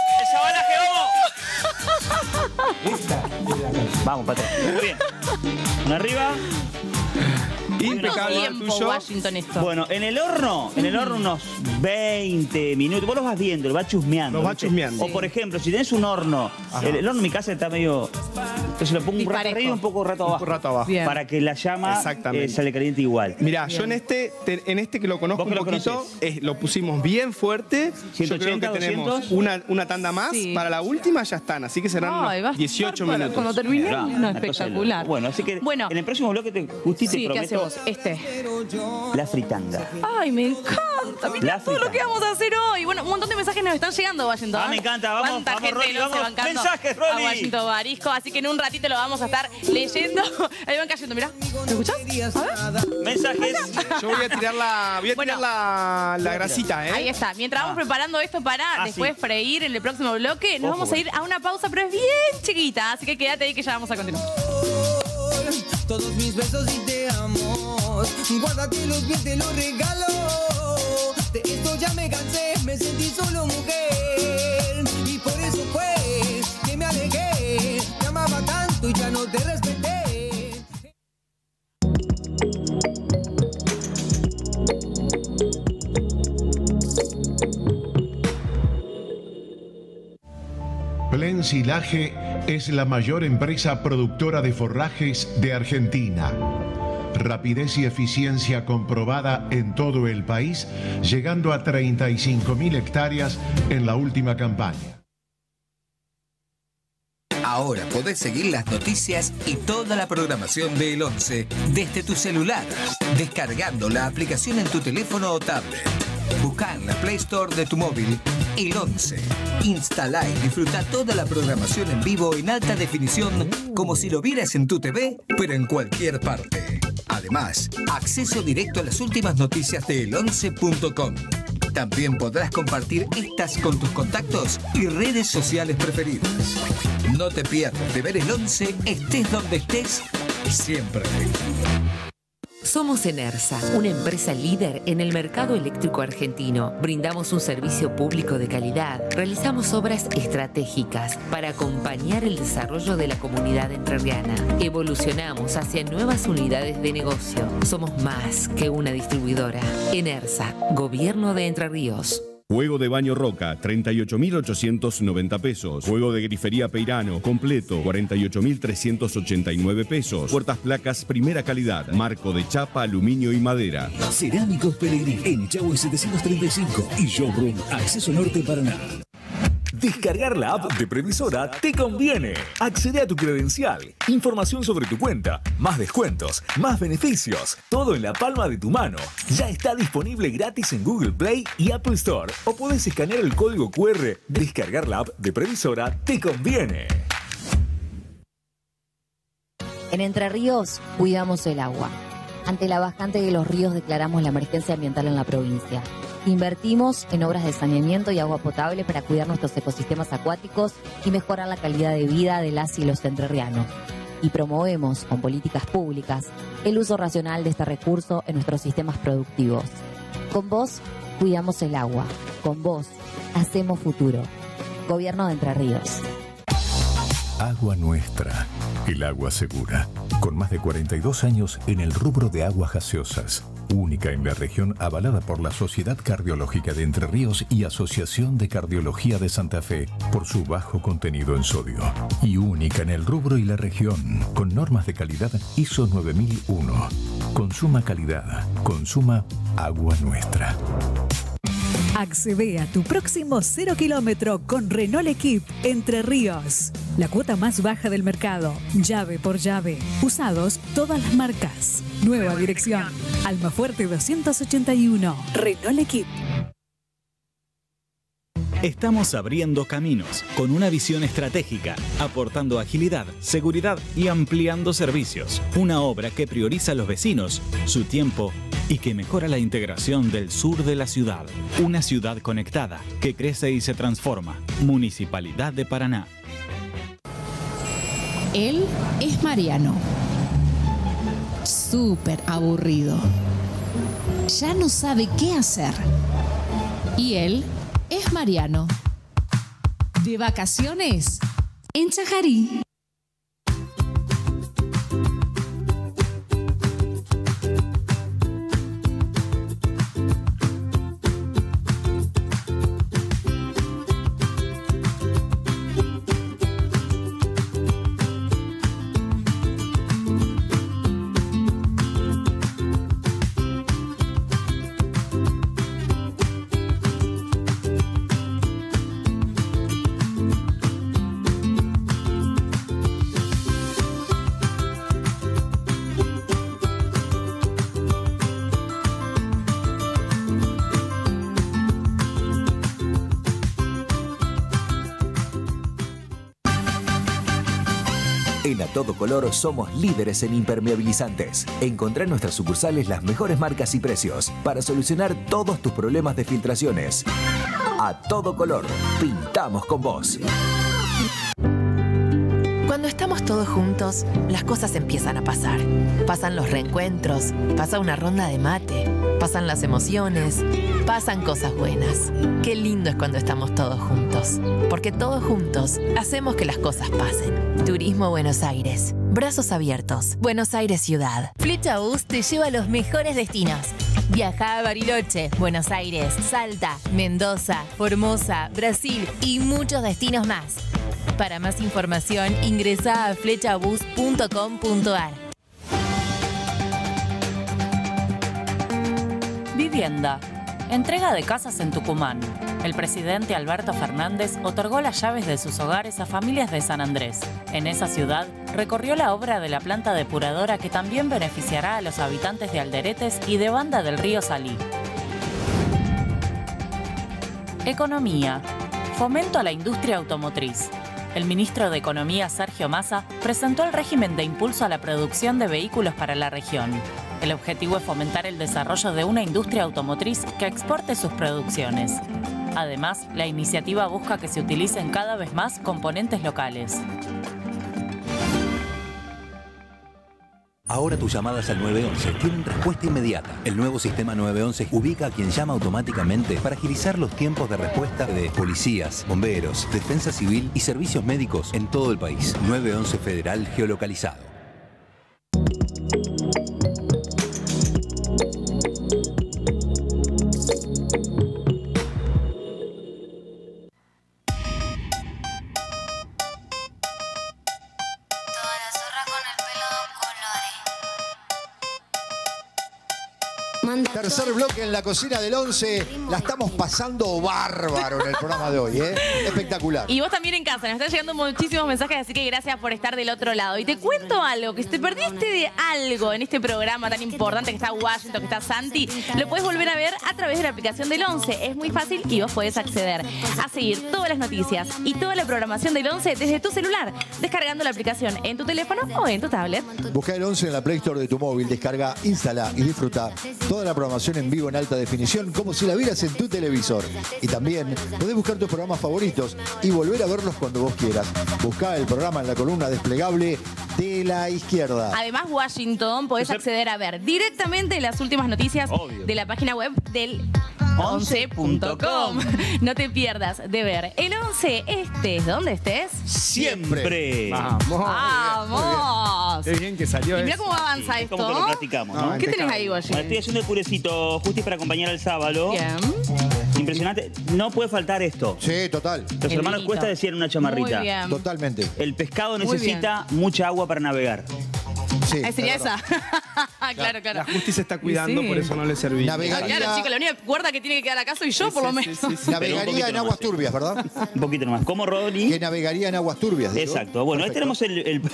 el sabalaje, vamos. Vamos, patrón. Muy bien. Una arriba. Impecable el tiempo, tuyo. Washington, esto. Bueno, en el horno, en el horno unos veinte minutos. Vos los vas viendo, lo vas chusmeando. Los vas ¿viste? chusmeando. O por ejemplo, si tenés un horno, el, el horno en mi casa está medio. Entonces lo pongo un rato Disparejo. arriba y un poco rato abajo. Un rato abajo. Bien. Para que la llama Exactamente. eh, sale caliente igual. Mirá, Bien. yo en este, te- en este que lo conozco Vos que un lo poquito, conocés. es- lo pusimos bien fuerte. Yo creo que ciento ochenta, tenemos doscientos. una, una tanda más. Sí. Para la última ya están, así que serán Ay, va a unos dieciocho estar para minutos. Cuando termine, Mirá, no, una cosa de espectacular. loco. Bueno, así que Bueno. en el próximo bloque te, Justi, te Sí, ¿qué prometo vos? Este. La fritanga. Ay, me encanta. Mirá La todo lo fritanga. que vamos a hacer hoy. Bueno, un montón de mensajes nos están llegando, Washington. Ah, me encanta. Vamos, ¿Cuánta vamos, gente Rolly, no se vamos. bancando Mensajes, a Rolly. Washington Barisco? Así que en un ratito lo vamos a estar leyendo. Ahí van cayendo, mirá. ¿Me escuchás? A ver. Mensajes. Yo voy a tirar la, voy a Bueno. tirar la, la grasita, ¿eh? Ahí está. Mientras vamos preparando esto para Ah, después sí. freír en el próximo bloque, nos Ojo vamos a con ir a una pausa, pero es bien chiquita. Así que quédate ahí que ya vamos a continuar. Todos mis besos y te amo. Guárdatelos bien, te los regalo. De esto ya me cansé, me sentí solo mujer. Y por eso fue que me alejé. Te amaba tanto y ya no te respeté. Plensilaje es la mayor empresa productora de forrajes de Argentina. Rapidez y eficiencia comprobada en todo el país, llegando a treinta y cinco mil hectáreas en la última campaña. Ahora podés seguir las noticias y toda la programación de El once desde tu celular, descargando la aplicación en tu teléfono o tablet. Buscá en la Play Store de tu móvil El once. Instalá y disfruta toda la programación en vivo en alta definición, como si lo vieras en tu T V, pero en cualquier parte. Además, acceso directo a las últimas noticias de el once punto com. También podrás compartir estas con tus contactos y redes sociales preferidas. No te pierdas de ver El once, estés donde estés, siempre. Somos Enersa, una empresa líder en el mercado eléctrico argentino. Brindamos un servicio público de calidad. Realizamos obras estratégicas para acompañar el desarrollo de la comunidad entrerriana. Evolucionamos hacia nuevas unidades de negocio. Somos más que una distribuidora. Enersa, Gobierno de Entre Ríos. Juego de baño Roca, treinta y ocho mil ochocientos noventa pesos. Juego de grifería Peirano, completo, cuarenta y ocho mil trescientos ochenta y nueve pesos. Puertas placas primera calidad, marco de chapa, aluminio y madera. Cerámicos Pellegrini, en Chagüe setecientos treinta y cinco y Showroom Acceso Norte Paraná. Descargar la app de Previsora te conviene. Accede a tu credencial, información sobre tu cuenta, más descuentos, más beneficios, todo en la palma de tu mano. Ya está disponible gratis en Google Play y Apple Store. O puedes escanear el código cu erre. Descargar la app de Previsora te conviene. En Entre Ríos, cuidamos el agua. Ante la bajante de los ríos declaramos la emergencia ambiental en la provincia. Invertimos en obras de saneamiento y agua potable para cuidar nuestros ecosistemas acuáticos y mejorar la calidad de vida de las y los entrerrianos. Y promovemos, con políticas públicas, el uso racional de este recurso en nuestros sistemas productivos. Con vos, cuidamos el agua. Con vos, hacemos futuro. Gobierno de Entre Ríos. Agua Nuestra, el agua segura. Con más de cuarenta y dos años en el rubro de aguas gaseosas. Única en la región, avalada por la Sociedad Cardiológica de Entre Ríos y Asociación de Cardiología de Santa Fe por su bajo contenido en sodio. Y única en el rubro y la región, con normas de calidad I S O nueve mil uno. Consuma calidad, consuma Agua Nuestra. Accede a tu próximo cero kilómetro con Renault Equip Entre Ríos. La cuota más baja del mercado, llave por llave. Usados todas las marcas. Nueva dirección, Almafuerte doscientos ochenta y uno. Renault Equip. Estamos abriendo caminos con una visión estratégica, aportando agilidad, seguridad y ampliando servicios. Una obra que prioriza a los vecinos, su tiempo y que mejora la integración del sur de la ciudad. Una ciudad conectada que crece y se transforma. Municipalidad de Paraná. Él es Mariano. Súper aburrido. Ya no sabe qué hacer. Y él es Mariano. De vacaciones en Chajarí. En A Todo Color somos líderes en impermeabilizantes. Encontrá en nuestras sucursales las mejores marcas y precios para solucionar todos tus problemas de filtraciones. A Todo Color, pintamos con vos. Cuando estamos todos juntos, las cosas empiezan a pasar. Pasan los reencuentros, pasa una ronda de mate, pasan las emociones, pasan cosas buenas. Qué lindo es cuando estamos todos juntos. Porque todos juntos hacemos que las cosas pasen. Turismo Buenos Aires. Brazos abiertos. Buenos Aires Ciudad. Flechabús te lleva a los mejores destinos. Viaja a Bariloche, Buenos Aires, Salta, Mendoza, Formosa, Brasil y muchos destinos más. Para más información, ingresa a flechabus punto com punto ar. Vivienda. Entrega de casas en Tucumán. El presidente Alberto Fernández otorgó las llaves de sus hogares a familias de San Andrés. En esa ciudad, recorrió la obra de la planta depuradora que también beneficiará a los habitantes de Alderetes y de Banda del Río Salí. Economía. Fomento a la industria automotriz. El ministro de Economía, Sergio Massa, presentó el régimen de impulso a la producción de vehículos para la región. El objetivo es fomentar el desarrollo de una industria automotriz que exporte sus producciones. Además, la iniciativa busca que se utilicen cada vez más componentes locales. Ahora tus llamadas al nueve once tienen respuesta inmediata. El nuevo sistema nueve once ubica a quien llama automáticamente para agilizar los tiempos de respuesta de policías, bomberos, defensa civil y servicios médicos en todo el país. nueve once Federal geolocalizado. Tercer bloque en la cocina del once. La estamos pasando bárbaro en el programa de hoy, ¿eh? Espectacular. Y vos también en casa, nos están llegando muchísimos mensajes, así que gracias por estar del otro lado. Y te cuento algo, que si te perdiste de algo en este programa tan importante que está Washington, que está Santi, lo puedes volver a ver a través de la aplicación del once. Es muy fácil y vos podés acceder a seguir todas las noticias y toda la programación del once desde tu celular, descargando la aplicación en tu teléfono o en tu tablet. Busca el once en la Play Store de tu móvil, descarga, instala y disfruta toda la programación en vivo en alta definición como si la vieras en tu televisor. Y también podés buscar tus programas favoritos y volver a verlos cuando vos quieras. Buscá el programa en la columna desplegable de la izquierda. Además, Washington, podés acceder a ver directamente las últimas noticias Obvio. de la página web del once punto com. No te pierdas de ver el once, estés donde estés. Siempre. Vamos. Vamos. Qué bien que salió. Y mira cómo avanza sí, esto. Como que lo practicamos, ¿no? ¿Qué tenés ahí, Goyi? Bueno, estoy haciendo el purecito justo para acompañar al sábado. Bien. Impresionante. No puede faltar esto. Sí, total. Los El hermanos vinito. Cuesta decían una chamarrita. Muy bien. Totalmente. El pescado Muy necesita mucha agua para navegar. Sí, Ahí sería es verdad. esa. Claro, claro. La justicia está cuidando, Sí. por eso no le serví. Navegaría, Claro, chicos, la única guarda que tiene que quedar acá soy yo, Sí, por lo sí, menos. sí, sí, sí. navegaría en aguas turbias, ¿verdad? Un poquito nomás. ¿Cómo, Rodri? Que navegaría en aguas turbias. digo. Exacto. Bueno, Perfecto. ahí tenemos el, el,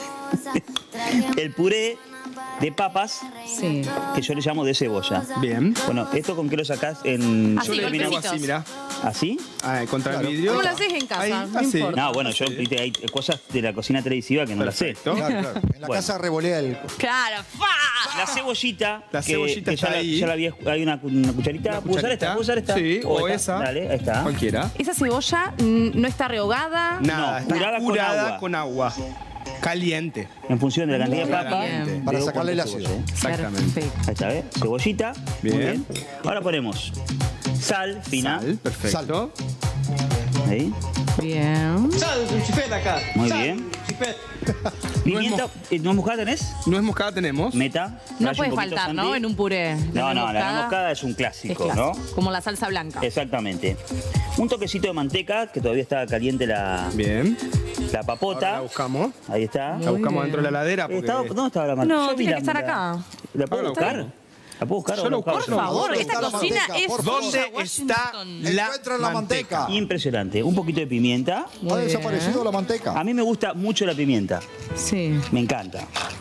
el puré de papas, Sí. que yo le llamo de cebolla. Bien. Bueno, ¿esto con qué lo sacás? En... Así, Yo le golpecitos. hago así, mirá. ¿Así? Ah, contra Claro. el vidrio. ¿Cómo lo haces en casa? Ahí, No así. importa. No, bueno, yo viste, hay cosas de la cocina televisiva que no las sé. Perfecto. Claro, claro. En la Bueno. casa revolea el... Claro, ¡fa! La cebollita. La que- cebollita que ya está la- ahí. Ya la vi, hay una, una cucharita. Una ¿Puedo usar esta? cucharita. ¿Puedo usar esta? Sí, o esta. esa. Dale, ahí está. Cualquiera. Esa cebolla mm, no está rehogada. Nada, No, está curada con curada agua. con agua. Caliente. En función de la cantidad de Muy papa. bien. Para veo sacarle el cuánto ácido. cebolla, ¿eh? Exactamente. Perfecto. Ahí está, ¿ves? Cebollita. Muy Bien. bien. Ahora ponemos sal fina. Sal, perfecto. Ahí. Bien. Muy bien. Pimienta. eh, ¿Nuez moscada tenés? Nuez moscada tenemos. Meta. No Raya puede un poquito, faltar, ¿no? Santi. En un puré. No, no, la nuez moscada moscada es un es clásico, clásico, ¿no? como la salsa blanca. Exactamente. Un toquecito de manteca, que todavía está caliente la, Bien. la Ahora papota. la buscamos. Ahí está. Muy La buscamos bien. dentro de la heladera. Porque... Estaba- ¿Dónde estaba la manteca? No, Yo vi tiene la- que estar la- acá. ¿La puedo Ahora la buscar? buscamos. ¿La puedo buscar Yo o la la busco, buscamos? Por favor, ¿Dónde esta está la cocina manteca? es Por ¿Dónde Washington. está la Encuentran la manteca. Impresionante. Un poquito de pimienta. Ha desaparecido la manteca. A mí me gusta mucho la pimienta. Sí. Me encanta.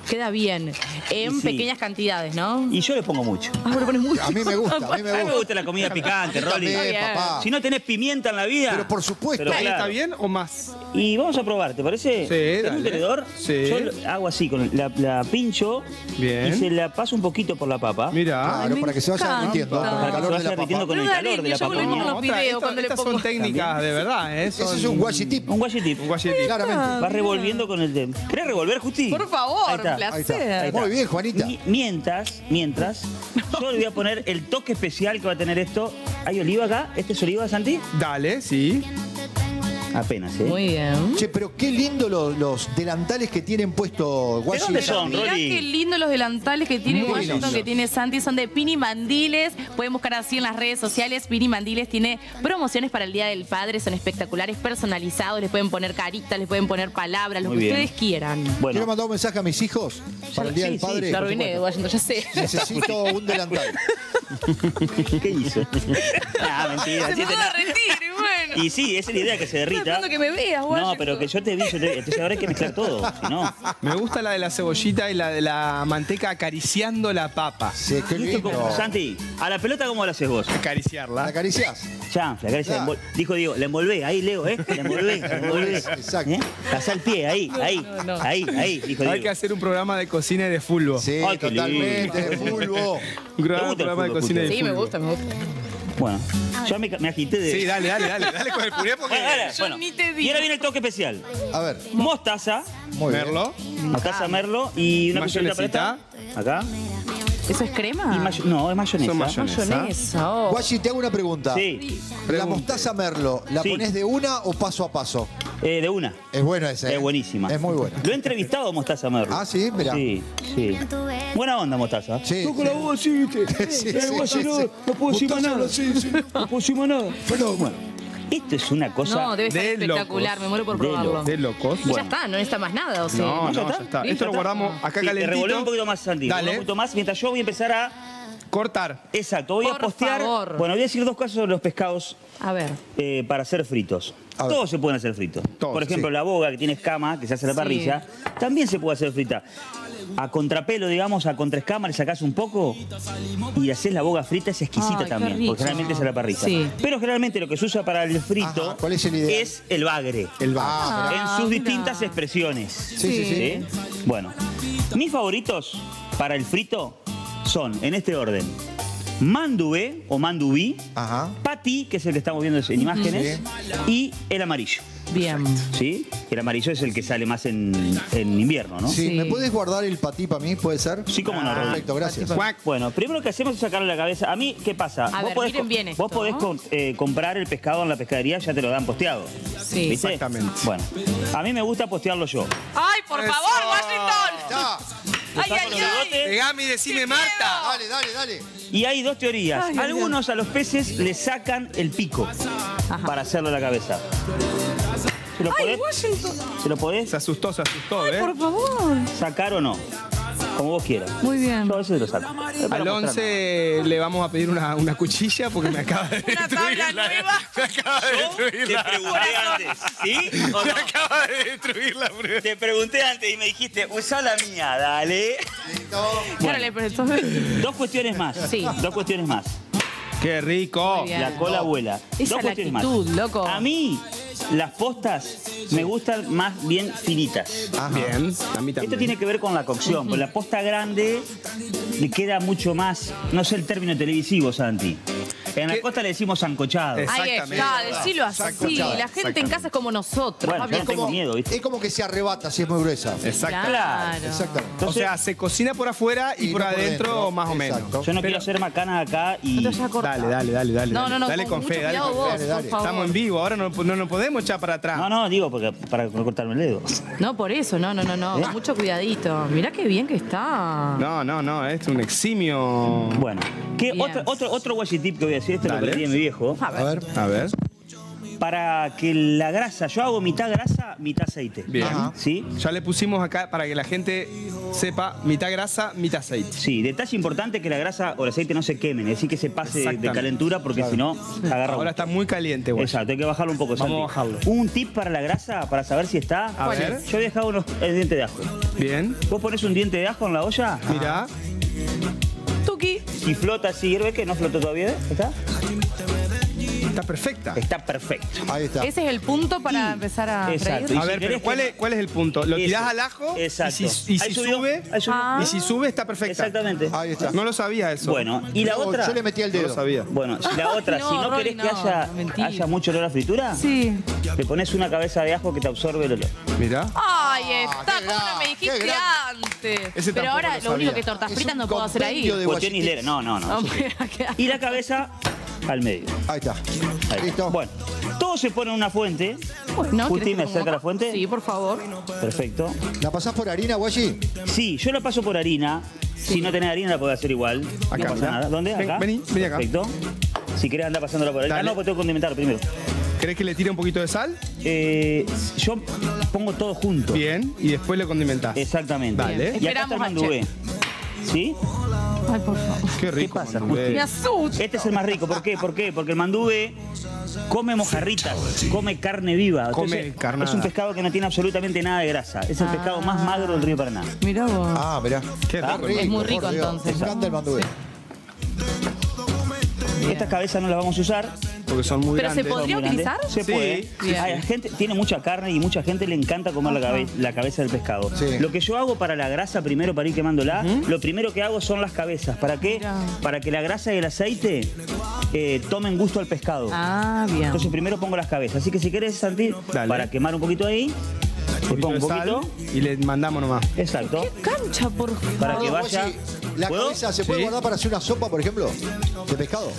Queda bien. En Y sí. pequeñas cantidades, ¿no? Y yo le pongo mucho. Ah, le pones mucho. A mí me gusta, a mí me A mí gusta. me gusta la comida picante, Rolly. También, papá. Si no tenés pimienta en la vida. Pero por supuesto. pero ¿Ahí claro. está bien o más? Y vamos a probar, ¿te parece? Sí, ¿Tenés dale. un tenedor? Sí. Yo lo hago así, con la, la pincho Bien. y se la paso un poquito por la papa. Mira. Claro, para que se vaya encanta. derritiendo. Para Con que el se calor de vaya la derritiendo papa. con el No, calor de Dani, la yo papa. volvemos ¿no? los videos esto- cuando le estas pongo. son técnicas de verdad, ¿eh? Ese Son- es un washi tip. Un washi tip. Un washi tip. Claramente. Vas revolviendo con el dedo. ¿Querés revolver, Justi? Por favor, Ahí está. Ahí está. placer. Ahí está. Muy bien, Juanita. Y mientras, mientras, yo le voy a poner el toque especial que va a tener esto. ¿Hay oliva acá? ¿Este es oliva, Santi? Dale, sí. Apenas, ¿eh? Muy bien. Che, pero qué lindo los, los delantales que tienen puesto ¿De Washington. dónde son, Mirá Rolly? qué lindo los delantales que tiene Muy Washington, lindo. que tiene Santi, son de Pini Mandiles. Pueden buscar así en las redes sociales. Pini Mandiles tiene promociones para el Día del Padre, son espectaculares, personalizados. Les pueden poner caritas, les pueden poner palabras, lo Muy que bien. ustedes quieran. Quiero Bueno, mandar un mensaje a mis hijos para el Día sí, del sí, Padre. La por arruiné, supuesto. Washington, ya sé. Necesito un delantal. ¿qué hizo? Ah, mentira. Se sí me te- va a derretir, y bueno. Y sí, esa es la idea, que se Estoy derrita. esperando que me veas, No, Washington. pero que yo te vi, yo te, entonces ahora hay que mezclar todo, si no. Me gusta la de la cebollita y la de la manteca acariciando la papa. Sí, qué ¿Y esto lindo. cómo- Santi, a la pelota cómo la haces vos? ¿La Acariciarla. acariciás? Chanfla, acaricia, Claro. envol- dijo Diego, la envolvé, ahí Leo, ¿eh? La envolvé, la envolvé. Exacto. ¿Eh? Pasá el pie, ahí, ahí, ahí, ahí, dijo Hay que Diego. hacer un programa de cocina y de fútbol. Sí, Ay, qué totalmente. lindo. De fulbo. Un gran ¿Te gusta el programa de fútbol, cocina y de Sí, me fútbol. gusta, me gusta. Bueno, yo me, me agité de... Sí, dale, dale, dale. Dale con el puré porque... Bueno, ahora, Yo bueno. ni te digo. Y ahora viene el toque especial. A ver, Mostaza, muy bien. Merlo. mostaza merlo y una cucharita para Mayonesita. esta. Acá. ¿Eso es crema? Y mayo- no, es mayonesa. Son mayonesa. Mayonesa. oh. Guachi, te hago una pregunta. Sí, ¿La Pregunte. mostaza Merlo, la Sí. pones de una o paso a paso? eh, de una. Es buena esa, ¿eh? Es buenísima. Es muy buena. Lo he entrevistado a Mostaza Merlo. Ah, sí, mira. Sí, sí. Buena onda, Mostaza. Sí, Toco sí. la voz así, ¿viste? Sí, Eh, sí, guacho, sí, no, sí. no puedo decir más Mostaza, nada. sí, sí. No puedo decir más nada. Bueno, esto es una cosa... No, debe estar de espectacular, locos. me muero por De probarlo. locos. De locos. Y ya está, no necesita más nada, ¿o sí? No, ¿Ya no, está? ya está. ¿Listo? Esto lo ¿Está? guardamos acá Sí, calentito. revolver un poquito más, Santi. Dale. Un poquito más, mientras yo voy a empezar a... Cortar. Exacto, voy a Por postear... favor. Bueno, voy a decir dos cosas sobre los pescados A ver. eh, para hacer fritos. A ver. Todos se pueden hacer fritos. Todos, Por ejemplo, sí. la boga que tiene escama, que se hace a la Sí. parrilla, también se puede hacer frita. A contrapelo, digamos, a contraescama le sacás un poco y haces la boga frita, es exquisita Ay, qué también, rico. porque generalmente es a la parrilla. Sí. Pero generalmente lo que se usa para el frito Ajá, ¿cuál es el ideal? es el bagre. El vaso. Ah, en Ah, sus mira. distintas expresiones. sí, sí, sí. ¿Sí? Bueno, mis favoritos para el frito son, en este orden, mandubé o mandubí, Ajá. patí, que es el que estamos viendo en imágenes, y el amarillo. Bien. ¿Sí? El amarillo es el que sale más en, en invierno, ¿no? Sí, Sí. ¿me puedes guardar el patí para mí? ¿Puede ser? Sí, cómo no, Ah, Rolly. perfecto, gracias. Bueno, primero lo que hacemos es sacarle la cabeza. A mí, ¿qué pasa? A ver, podés, miren co- bien esto, vos podés ¿no? con- eh, comprar el pescado en la pescadería, ya te lo dan posteado. Sí. ¿Viste? Exactamente. Bueno, a mí me gusta postearlo yo. ¡Ay, por Eso. favor, Washington! Ya. ¡Ay, saco ay, los ay! bigotes. Pegame y decime Marta. Dale, dale, dale. Y hay dos teorías. Ay, ay, Algunos a los peces le sacan el pico para hacerlo a la cabeza. ¿Se lo ¡Ay, podés, Washington! ¿se lo podés Se asustó, se asustó, ¿eh? Por favor. sacar o no? Como vos quieras. Muy bien. Yo a veces lo saco. Es para Al mostrar. once le vamos a pedir una, una cuchilla porque me acaba de Una destruir tabla la- nueva. Me acaba de destruir Te la... pregunté antes, ¿sí o Me no? acaba de destruir la prueba. Te pregunté antes y me dijiste, usa la mía, dale. Órale, pero entonces... Dos cuestiones más. Sí. Dos cuestiones más. ¡Qué rico! Muy bien. La cola vuela. Esa Dos cuestiones más. latitud, loco. A mí, las postas me gustan más bien finitas. Bien, a mí también. Esto tiene que ver con la cocción, porque la posta grande le queda mucho más, no sé el término televisivo, Santi. En la ¿Qué? costa le decimos sancochado. Es- Ahí Exactamente. está, decilo así. Exactamente. La gente en casa es como nosotros. Bueno, yo Fabi. no tengo miedo, ¿viste? Es como que se arrebata si es muy gruesa. Exacto. Claro. Exactamente. O sea, se cocina por afuera y, Y por no por adentro dentro. más o menos. Exacto. Yo no Pero- quiero hacer macana acá y... No te vayas a cortar. Dale, dale, dale, dale. No, no, no, Dale con con fe, mucho dale cuidado con fe. vos, dale. por favor. Estamos en vivo, ahora no, no nos podemos echar para atrás. No, no, digo porque para no cortarme el dedo. No, por eso, no, no, no, no. ¿Eh? Mucho cuidadito. Mirá qué bien que está. No, no, no, es un eximio. Bueno, ¿qué Bien. otro, otro, otro washi tip que voy a decir? Esto lo Dale. aprendí de mi viejo. A A ver. ver. A ver. para que la grasa, yo hago mitad grasa, mitad aceite. Bien. Ajá. ¿Sí? Ya le pusimos acá para que la gente sepa mitad grasa, mitad aceite. Sí, detalle importante que la grasa o el aceite no se quemen, es decir, que se pase de calentura porque Claro. si no agarra. Ahora está muy caliente, güey. Exacto, hay que bajarlo un poco. Vamos Santi. a bajarlo. Un tip para la grasa, para saber si está. A ¿Cuál ver. es? Yo he dejado unos el diente de ajo. Bien. Vos pones un diente de ajo en la olla. Mirá. Tuki. Y flota así, ¿ves que no flotó todavía? ¿Está? Está perfecta. Está perfecto. Ahí está. Ese es el punto para empezar a Exacto. freír. A ver, pero ¿cuál es, ¿cuál es el punto? Lo Eso. tirás al ajo Exacto. y si, y Ahí si subió, sube, ahí subió. Ah. y si sube está perfecta. Exactamente. Ahí está. No lo sabía eso. Bueno, y la Yo- otra. Yo le metí el No dedo. lo sabía. Bueno, si la otra, No, si no Rolly, querés que no, haya, mentira. haya mucho olor a fritura, Sí. le pones una cabeza de ajo que te absorbe el olor. Mirá. Ay, está, qué ¿cómo no gran- me qué dijiste gran- antes? Ese Pero tampoco ahora lo lo único sabía. que tortas Es fritas un no puedo hacer ahí. compendio de Cuestión guachín. islera. No, no, no. No, me queda- Y la cabeza al medio. Ahí está. Ahí. Listo. Bueno, todo se pone en una fuente. No, Justi, ¿querés ¿me que acerca ponga? la fuente? Sí, por favor. Perfecto. ¿La pasás por harina, Guayi? Sí, yo la paso por harina. Si no tenés harina la podés hacer igual. Acá, no pasa mirá. nada. ¿Dónde? Ven, Acá. vení, vení acá. Perfecto. Si querés andar pasándola por harina. Dale. Ah, no, pues tengo que condimentar primero. ¿Querés que le tire un poquito de sal? Eh, yo pongo todo junto. Bien. Y después le condimentás. Exactamente. Dale. Y acá está el Esperamos a mandubé. ¿Sí? Ay, por favor. Qué rico. ¿Qué pasa, mandubé. Me asusta. Este es el más rico. ¿Por qué? ¿Por qué? Porque el mandubé come mojarritas, come carne viva. Come Entonces, carnada. es un pescado que no tiene absolutamente nada de grasa. Es el pescado más magro del río Paraná. Mirá vos. Ah, mirá. Qué rico. Es muy rico, por Dios. entonces. Me encanta el mandubé. Estas cabezas no las vamos a usar. Porque son muy ¿Pero se grandes. podría Son muy utilizar? grandes. Se Sí, puede. sí, sí. Hay gente, tiene mucha carne y mucha gente le encanta comer la, cabe- la cabeza del pescado. Sí. Lo que yo hago para la grasa primero, para ir quemándola, lo primero que hago son las cabezas. ¿Para qué? Mira. Para que la grasa y el aceite eh, tomen gusto al pescado. Ah, bien. Entonces primero pongo las cabezas. Así que si querés, Santi, Dale. para quemar un poquito ahí, Un le poquito pongo de un sal poquito. y le mandamos nomás. Exacto. Cancha, por favor. Para que Perdón, vaya. Guayi, ¿la ¿Puedo? cabeza se puede Sí. guardar para hacer una sopa, por ejemplo? ¿De pescado?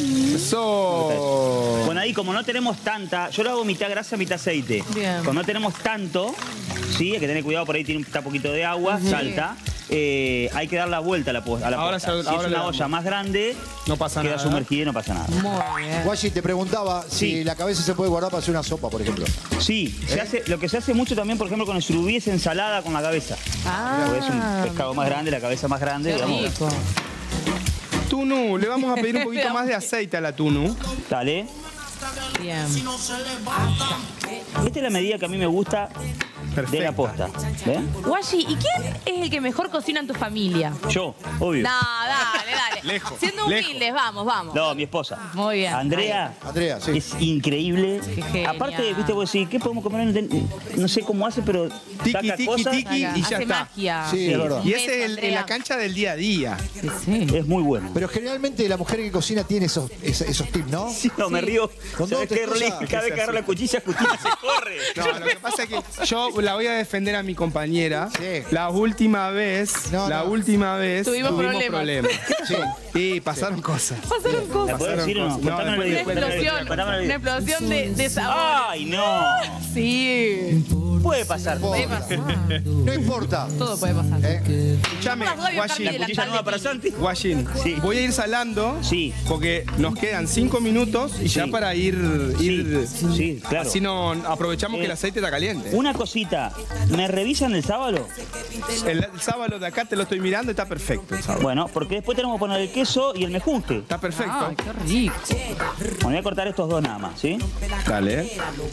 Eso. Bueno, ahí como no tenemos tanta, yo lo hago mitad grasa, mitad aceite. Bien. Como no tenemos tanto, sí, hay que tener cuidado, por ahí tiene un está poquito de agua, salta. Eh, hay que dar la vuelta a la, po- a la Ahora posta. se- Si ahora es le una damos. olla más grande, No pasa queda nada. sumergida y no pasa nada. Muy bien. Guayi, te preguntaba si Sí. la cabeza se puede guardar para hacer una sopa, por ejemplo. Sí, se hace, lo que se hace mucho también, por ejemplo, con el surubí es ensalada con la cabeza. Ah, Porque es un pescado más grande, la cabeza más grande. qué digamos. rico. Tunu, le vamos a pedir un poquito más de aceite a la tunu. Dale. Bien. Esta es la medida que a mí me gusta de Perfecta. la posta. ¿Ves? Guayi, ¿y quién es el que mejor cocina en tu familia? Yo, obvio. No, dale, dale. Lejos, Siendo lejos. humildes, vamos, vamos. No, mi esposa. Muy bien. Andrea. Andrea, sí. Es increíble. Qué genial. Aparte, viste, vos decís, ¿qué podemos comer? No ten- No sé cómo hace, pero Tiki, saca tiki, cosas. tiki. Y ya Hace está. magia. Sí, es verdad. Y ese es el- Andrea. en la cancha del día a día. Sí, sí. Es muy bueno. Pero generalmente la mujer que cocina tiene esos, esos, esos tips, ¿no? Sí, no, me río. Con dos ¿Sabes o tres qué, Rolly? cosas. Cada vez que agarra la cuchilla, cuchilla se corre. No, lo que pasa es que yo la voy a defender a mi compañera. Sí. La última vez, No, la no. última vez Tuvimos problemas. Sí. Y pasaron cosas. Pasaron ¿La cosas. puedes decir o no? cosas. No, Contámelo después- el video, Una contámelo el video, explosión. contámelo el Una video. explosión de, de sabor. ¡Ay, no! Sí. Puede pasar. Puede pasar. No importa. Todo puede pasar. ¿Eh? Escuchame, Por las dudas, Guayin. ¿La Carly, cuchilla nueva para Santi? Guayin, Sí. voy a ir salando Sí. porque nos quedan cinco minutos y ya Sí. para ir, ir Sí, sí, claro. así no aprovechamos que Eh, el aceite está caliente. Una cosita. ¿Me revisan el sábado? El, el sábado de acá te lo estoy mirando y está perfecto el sábado. Bueno, porque después tenemos que poner el queso y el mejunje. Está perfecto. Ay, qué rico. Bueno, voy a cortar estos dos nada más, ¿sí? Dale.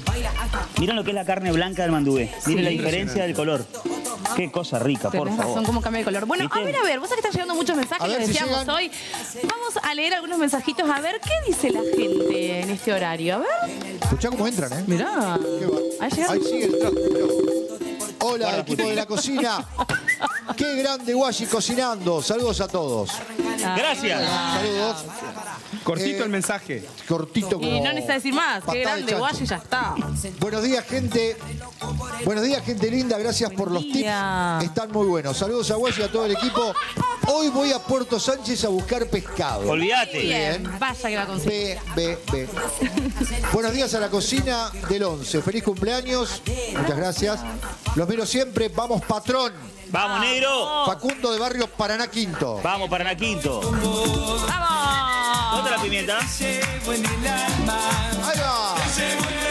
Miren lo que es la carne blanca del mandubé. Miren Sí. la diferencia del color. Qué cosa rica, por Tenés favor. razón, cómo cambia de color. Bueno, ¿Viste? a ver, a ver, vos sabés que están llegando muchos mensajes, A lo ver si decíamos llegan. hoy. Vamos a leer algunos mensajitos, a ver qué dice la gente en este horario. A ver. Escuchá cómo entran, ¿eh? Mirá. Qué va. Ahí llegaron. Ahí sigue el tráfico. Hola, equipo de la cocina. Qué grande Guayi cocinando. Saludos a todos. Gracias. Saludos. Cortito Eh, el mensaje. Cortito como... Y no necesita decir más. Qué patada de grande, chancho. guayo, y ya está. Buenos días, gente. Buenos días, gente linda. Gracias por los día. tips. Están muy buenos. Saludos a Guayi y a todo el equipo. Hoy voy a Puerto Sánchez a buscar pescado. Olvídate. Bien, vaya que la consigo. Ve, ve, ve. Buenos días a la cocina del once. Feliz cumpleaños. Muchas gracias. Los miro siempre. Vamos, patrón. Vamos, negro. Facundo de Barrio Paraná Quinto. Vamos, Paraná Quinto. ¡Vamos! ¿Dónde está la pimienta? Ahí va.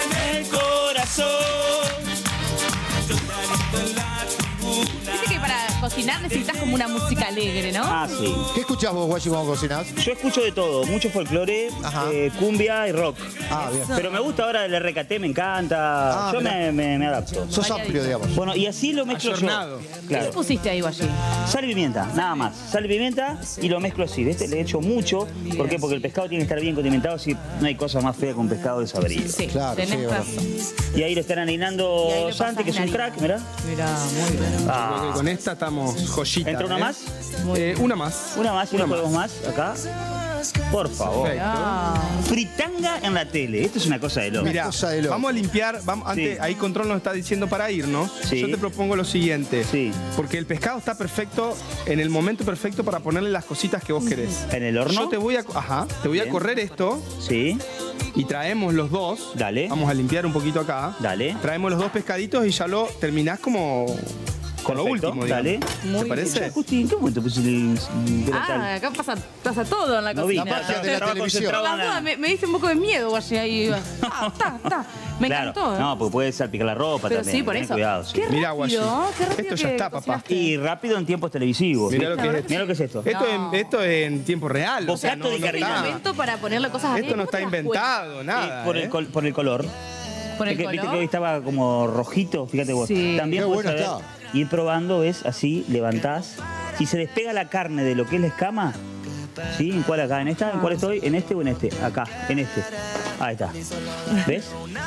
cocinar necesitas como una música alegre, ¿no? Ah, sí. ¿Qué escuchás vos, Guachi, cuando cocinás? Yo escucho de todo, mucho folclore, eh, cumbia y rock. Ah, bien. Pero me gusta ahora el R K T, me encanta. Ah, yo mirá. me, me, me adapto. Sos amplio, digamos. Bueno, y así lo mezclo Ayornado. yo. ¿Qué Claro. le pusiste ahí, Guachi? Sal y pimienta, nada más. Sal y pimienta y lo mezclo así. ¿Viste? Le echo mucho. ¿Por qué? Porque el pescado tiene que estar bien condimentado. Así no hay cosa más fea que un pescado desabrido. Sí, Claro, tenés sí, razón. Y ahí lo están Y ahí aninando lo Santi, que es un pasás crack, mirá. Mirá, muy bien. Ah. Creo que con esta estamos joyitas. ¿Entra una ¿eh? más? Eh, una más. Una más y Una no podemos más acá. Por favor. Perfecto. Fritanga en la tele. Esto es una cosa de loco. Mirá, cosa de loco. vamos a limpiar. Vamos, antes, Sí. ahí Control nos está diciendo para irnos. Sí. Yo te propongo lo siguiente. Sí. Porque el pescado está perfecto, en el momento perfecto para ponerle las cositas que vos querés. ¿En el horno? Yo te voy a, ajá, te voy Bien. a correr esto Sí. y traemos los dos. Dale. Vamos a limpiar un poquito acá. Dale. Traemos los dos pescaditos y ya lo terminás como con lo Perfecto, último. dale. digamos. Muy ¿Te parece? Ya, Justi, ¿en qué momento pusiste el delantal? Ah, acá pasa, pasa todo en la No vi, cocina. La magia de la estaba televisión. concentrado Por en las la- dudas, me, me diste un poco de miedo, Guachi, ahí. Ah, ta, ta. Me Claro, encantó. ¿eh? no, porque puede salpicar la ropa Pero también. sí, por tenés eso. Cuidado, sí. Qué rápido, Mirá, Guachi. qué rápido Esto ya que está, papá. cocinaste. Y rápido en tiempos televisivos. Mirá ¿sí? lo que es. Mirá lo que es esto. Esto, No. es, esto es en tiempo real. O sea, Bocato no, di no Es el Carina. está- momento para ponerle cosas Esto no adentro, está ¿te das inventado, nada. por, el ¿eh? col- por el color. cuenta? Por el Viste que- Viste que hoy color. estaba como rojito, fíjate vos. Sí. También Qué podés bueno saber, está. ir probando, ves, así, levantás. Si se despega la carne de lo que es la escama, ¿sí? ¿En cuál acá? ¿En esta? ¿En cuál estoy? ¿En este o en este? Acá, en este. Ahí está. ¿Ves?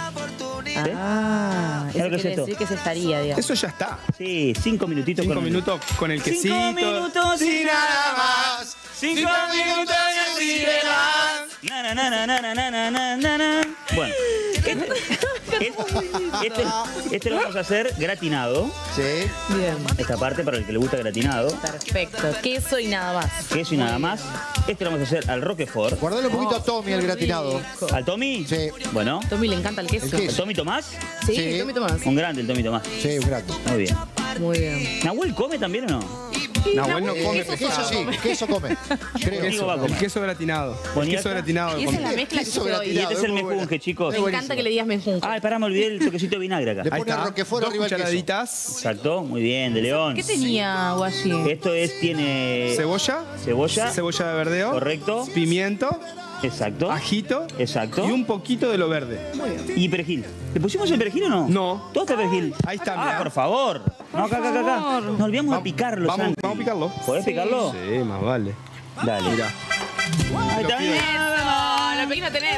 Ah, Mirá eso lo que es quiere esto. decir que se estaría, digamos. Eso ya está. Sí, cinco minutitos Cinco con minutos con el quesito. Cinco minutos y nada más. Cinco minutos y así verás. Na, na, na, na, na, na, na, na, na, na. Bueno, este, este, este lo vamos a hacer gratinado. Sí. Bien. Esta parte para el que le gusta gratinado. Perfecto. Queso y nada más. Queso y nada más. Este lo vamos a hacer al Roquefort. Guardale un poquito a Tommy, el gratinado. ¿Al Tommy? Sí. Bueno. Tommy le encanta el queso. El queso. ¿El Tommy Tomás? Sí, Sí. Tommy Tomás. Un grande el Tommy Tomás. Sí, un grato. Muy bien. Muy bien. ¿Nahuel come también o no? Nahuel no Eh, come queso pescado. sí, queso come. Creo. Digo, va a El comer. queso gratinado. Bueno, El ¿y queso acá? gratinado. Y esa es la con- mezcla que Queso se hoy. Y este es el muy bueno. mejunje, chicos. Me encanta que le digas menjunje. Ay, pará, me olvidé el toquecito de vinagre acá. Le Ahí pone está. Roquefort Dos arriba el queso. cucharaditas. Exacto, muy bien, de León. ¿Qué tenía, Guachi? Esto es, tiene Cebolla. cebolla, Cebolla de verdeo. correcto, Pimiento. exacto, Ajito. exacto, Y un poquito de lo verde. y perejil. ¿Le pusimos el perejil o no? No. ¿Todo está perejil? Ahí está, Ah, mirá. por favor. No, acá, acá, acá, acá. favor. Nos olvidamos de picarlo, Vamos, Santi. vamos a picarlo. ¿Podés picarlo? Sí, más vale. Dale. Mirá. Ahí está. Eso, lo pequeño tenés.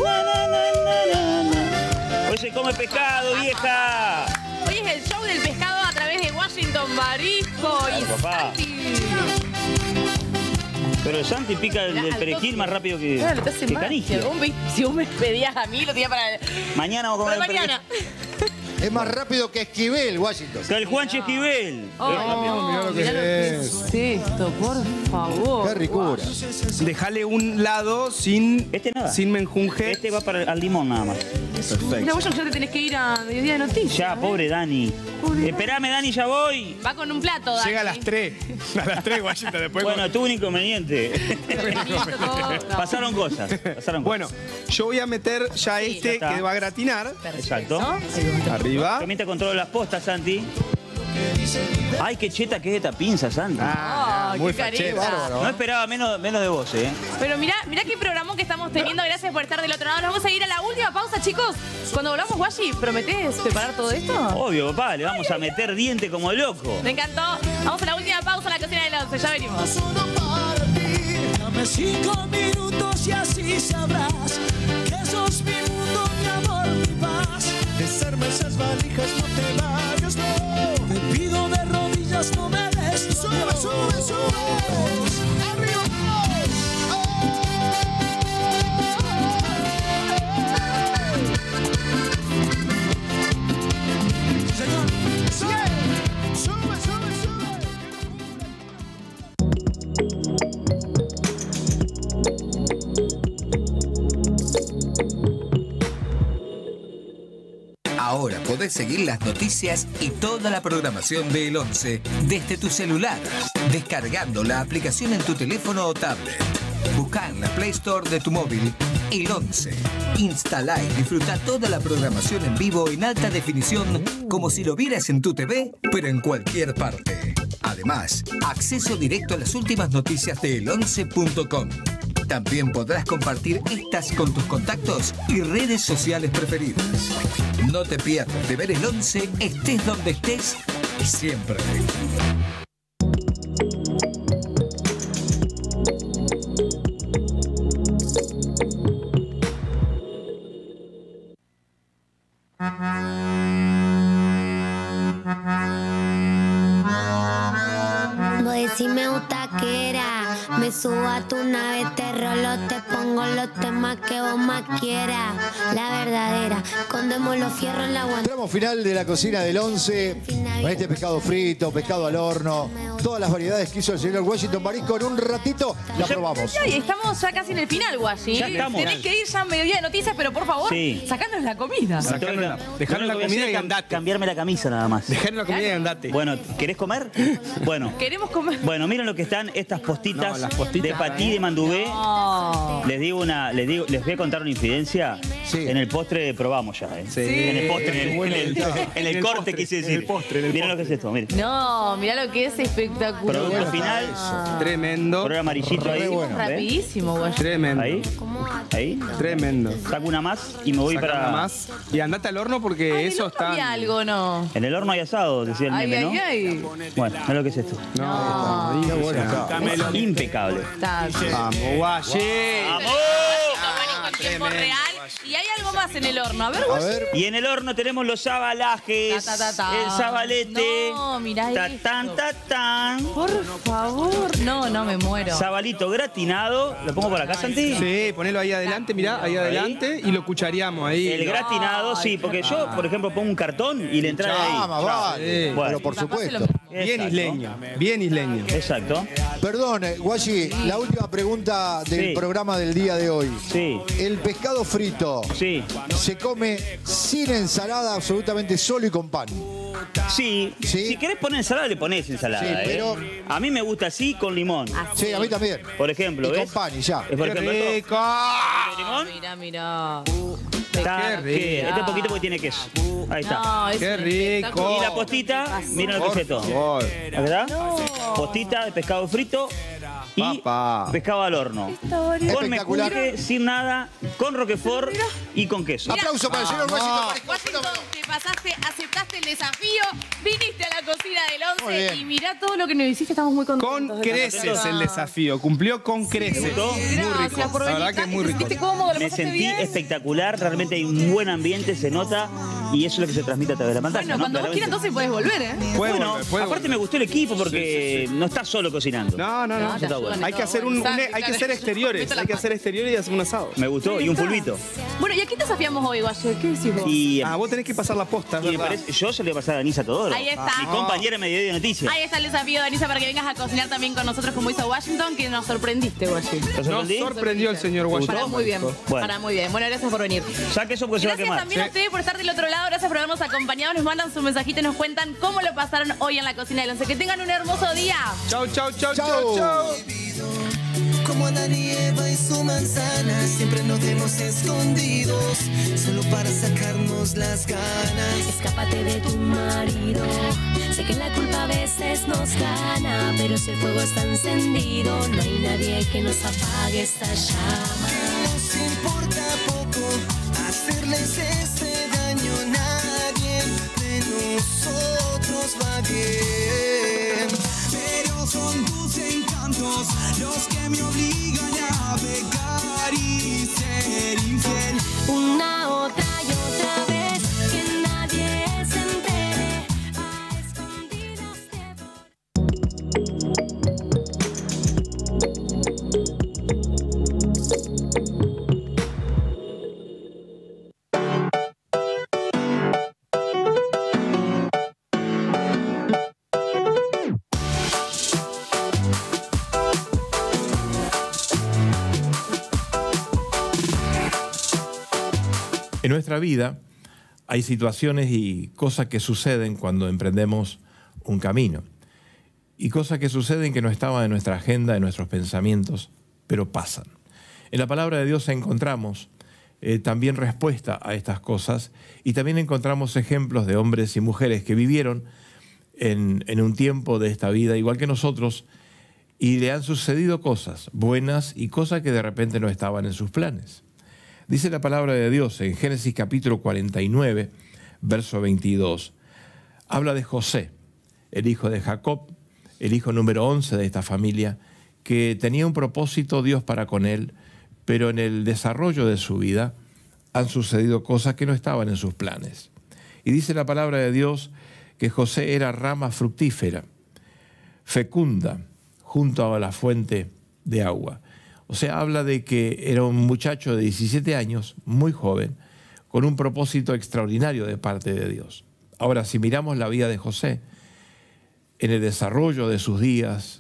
Hoy se come pescado, vieja. Hoy es el show del pescado a través de Washington Marisco y Claro, papá. Santi. Pero el Santi pica el, el perejil más rápido que, Claro, te hace que mal. Si Canigia. vos me- Si vos me pedías a mí, lo tenía para... Mañana vamos a para comer el mañana. Es más rápido que Esquivel, Washington. perejil. El Juanche Esquivel. Oh, No, mirá lo que mirá lo que es. es esto, por favor. Qué ricura. Dejale un lado sin, Este nada. sin menjunje. Este va para el, al limón nada más. Mira, vos ya te tenés que ir a mediodía de noticias. Ya, pobre Dani. Pobre Esperame, Dani, ya voy. Va con un plato, Dani. Llega a las tres. A las tres, Washington. Después Bueno, tuve un inconveniente. Listo, todo. Pasaron cosas. Pasaron Bueno, yo voy a meter ya este está. que va a gratinar. cosas. Exacto. Arriba. También te controlo las postas, Santi. Ay, qué cheta que es esta pinza, Santi. Ah, Oh, muy qué fachero. careta. No esperaba menos, menos de vos, ¿eh? Pero mirá, mirá qué programón que estamos teniendo. Gracias por estar del otro lado. Nos vamos a ir a la última pausa, chicos. Cuando volvamos, Washi, ¿prometés preparar todo esto? Obvio, papá, le vamos a meter diente como loco. Me encantó. Vamos a la última pausa en la cocina del once. Ya venimos. Dame cinco minutos y así sabrás que sos mi mundo, mi amor, mi paz. Desarma esas valijas, no te vayas, no. Te pido de rodillas, no me des. Sube, sube, sube. Arriba, señor, sube, sube, sube, sube. Ahora podés seguir las noticias y toda la programación de El once desde tu celular, descargando la aplicación en tu teléfono o tablet. Buscá en la Play Store de tu móvil El once. Instalá y disfruta toda la programación en vivo en alta definición como si lo vieras en tu T V, pero en cualquier parte. Además, acceso directo a las últimas noticias de el once punto com. También podrás compartir estas con tus contactos y redes sociales preferidas. No te pierdas de ver el once, estés donde estés, siempre. Si me gusta que era, me subo a tu nave, te rolo, te pongo los temas que vos más quieras. La verdadera, escondemos los fierros en la guantera. Tramo final de la cocina del once, con este pescado frito, pescado al horno, todas las variedades que hizo el señor Washington Marisco. En un ratito la probamos. Y estamos ya casi en el final, Washi. Ya estamos. Tenés que ir ya a mediodía de noticias, pero por favor, Sí. sacándonos la comida. Dejarnos la, dejarnos la comida y andate. Cambiarme la camisa nada más. Dejarnos la comida y andate. Bueno, ¿querés comer? Bueno. Queremos comer. Bueno, miren lo que están estas postitas, No, las postitas, de patí de mandubé. No. Les digo una, les digo, les voy a contar una infidencia. Sí. En el postre probamos ya, ¿eh? Sí. En el postre, en el, Bueno, en el- está. en el En el corte postre, quise en decir. el postre, en el Miren lo que es esto, miren. No, mirá lo que es espectacular. Producto final, Tremendo. color amarillito ahí. bueno. ¿ves? Rapidísimo, Washi. Tremendo. Ahí, ahí. Tremendo. Saco una más y me voy Saca para... una más. Y andate al horno porque Ay, eso no está. había algo, ¿no? En el horno hay asado, decía el Ay, meme, ay, ¿no? ay. Bueno, mira lo que es esto. No, Qué bueno está. Es impecable. Está. Vamos, Guashi. ¡Vamos! En tiempo real. Y hay algo más en el horno. A ver, A Washi. ver, Y en el horno tenemos los sabalajes, Ta, ta, ta, ta. el sabalete. No, mirá ta, esto. tan, ta, tan. Por favor. No, no me muero. Sabalito gratinado. ¿Lo pongo por acá, Santi? Sí, ponelo ahí adelante, mirá, ahí adelante y lo cuchareamos ahí. El gratinado, sí, porque yo, por ejemplo, pongo un cartón y le entra ahí. Chama, vale. Sí. Bueno. Pero por Capaz se lo- supuesto. Bien Exacto. isleño, bien isleño. Exacto. Perdón, eh, Guashi, la última pregunta del Sí. programa del día de hoy. Sí, El pescado frito sí. se come sin ensalada, absolutamente solo y con pan. Sí, Sí. si querés poner ensalada, le ponés ensalada. Sí, ¿eh? pero- A mí me gusta así con limón. Sí, a mí también. Por ejemplo, Y ¿ves? con pan y ya. Es por ¡Qué ejemplo esto. rico! ¿De limón? Mirá, mirá. Está, Qué que- rico. Este poquito porque tiene queso. Ahí está. No, es Qué un rico. espectáculo. Y la postita, miren lo que Por es esto. favor. ¿Verdad? Postita de pescado frito y Papá. pescado al horno. Con Espectacular. mejunje, sin nada, con roquefort y con queso. Aplauso para el señor Washington Marisco. Washington, te pasaste, aceptaste el desafío, viniste a la cocina del Muy once bien. y mirá todo lo que nos hiciste, estamos muy contentos. Con de creces tenerte. el desafío, cumplió con creces. gustó? Muy Gracias rico. por La venir. verdad que es muy ¿Te rico. sentiste cómodo? ¿Lo Me pasaste sentí bien? espectacular, realmente hay un buen ambiente, se nota y eso es lo que se transmite a través de la pantalla. Bueno, ¿no? cuando vos quieras Claramente. entonces puedes volver, ¿eh? Puede Bueno, volver, puede aparte volver. me gustó el equipo porque no estás solo cocinando. No, no, no. No, te está ayudan bueno. en Hay que todo. hacer un, un- Santi, hay que claro, hacer yo exteriores, meto la hay que hacer exteriores y hacer un asado. Me gustó, y un pulvito. Bueno, ¿y a quién desafiamos hoy, Guayo? ¿Qué decís vos? Y, Ah, vos tenés que pasar la posta, y me ¿verdad? parece, yo se le voy a pasar a Anisa Todoro. Ahí está. Mi compañera en Mediodía de Noticias. Ahí está el desafío de Anisa para que vengas a cocinar también con nosotros como hizo Washington, que nos sorprendiste, Washington. ¿Te Nos sorprendí? sorprendió el señor Para Washington. muy bien, Bueno. para muy bien. Bueno, gracias por venir. Saque eso porque se va a Gracias quemar. también a ustedes por estar del otro lado, gracias por habernos acompañado, nos mandan su mensajito y nos cuentan cómo lo pasaron hoy en la cocina del once. Que tengan un hermoso día. Chau, chau, chau, Chau. chau, chau. Como Adán y Eva y su manzana, siempre nos vemos escondidos, solo para sacarnos las ganas. Escápate de tu marido. Sé que la culpa a veces nos gana, pero si el fuego está encendido, no hay nadie que nos apague esta llama. Nos importa poco hacerles este daño, nadie de nosotros va bien. Pero son tus encantos los que me obligan a pecar y ser infiel. Una, otra y otra vez, que nadie se entere. A escondidas te voy. En nuestra vida hay situaciones y cosas que suceden cuando emprendemos un camino. Y cosas que suceden que no estaban en nuestra agenda, en nuestros pensamientos, pero pasan. En la palabra de Dios encontramos eh, también respuesta a estas cosas y también encontramos ejemplos de hombres y mujeres que vivieron en, en un tiempo de esta vida, igual que nosotros, y le han sucedido cosas buenas y cosas que de repente no estaban en sus planes. Dice la palabra de Dios en Génesis capítulo cuarenta y nueve, verso veintidós. Habla de José, el hijo de Jacob, el hijo número once de esta familia, que tenía un propósito Dios para con él, pero en el desarrollo de su vida han sucedido cosas que no estaban en sus planes. Y dice la palabra de Dios que José era rama fructífera, fecunda, junto a la fuente de agua. O sea, habla de que era un muchacho de diecisiete años, muy joven, con un propósito extraordinario de parte de Dios. Ahora, si miramos la vida de José, en el desarrollo de sus días,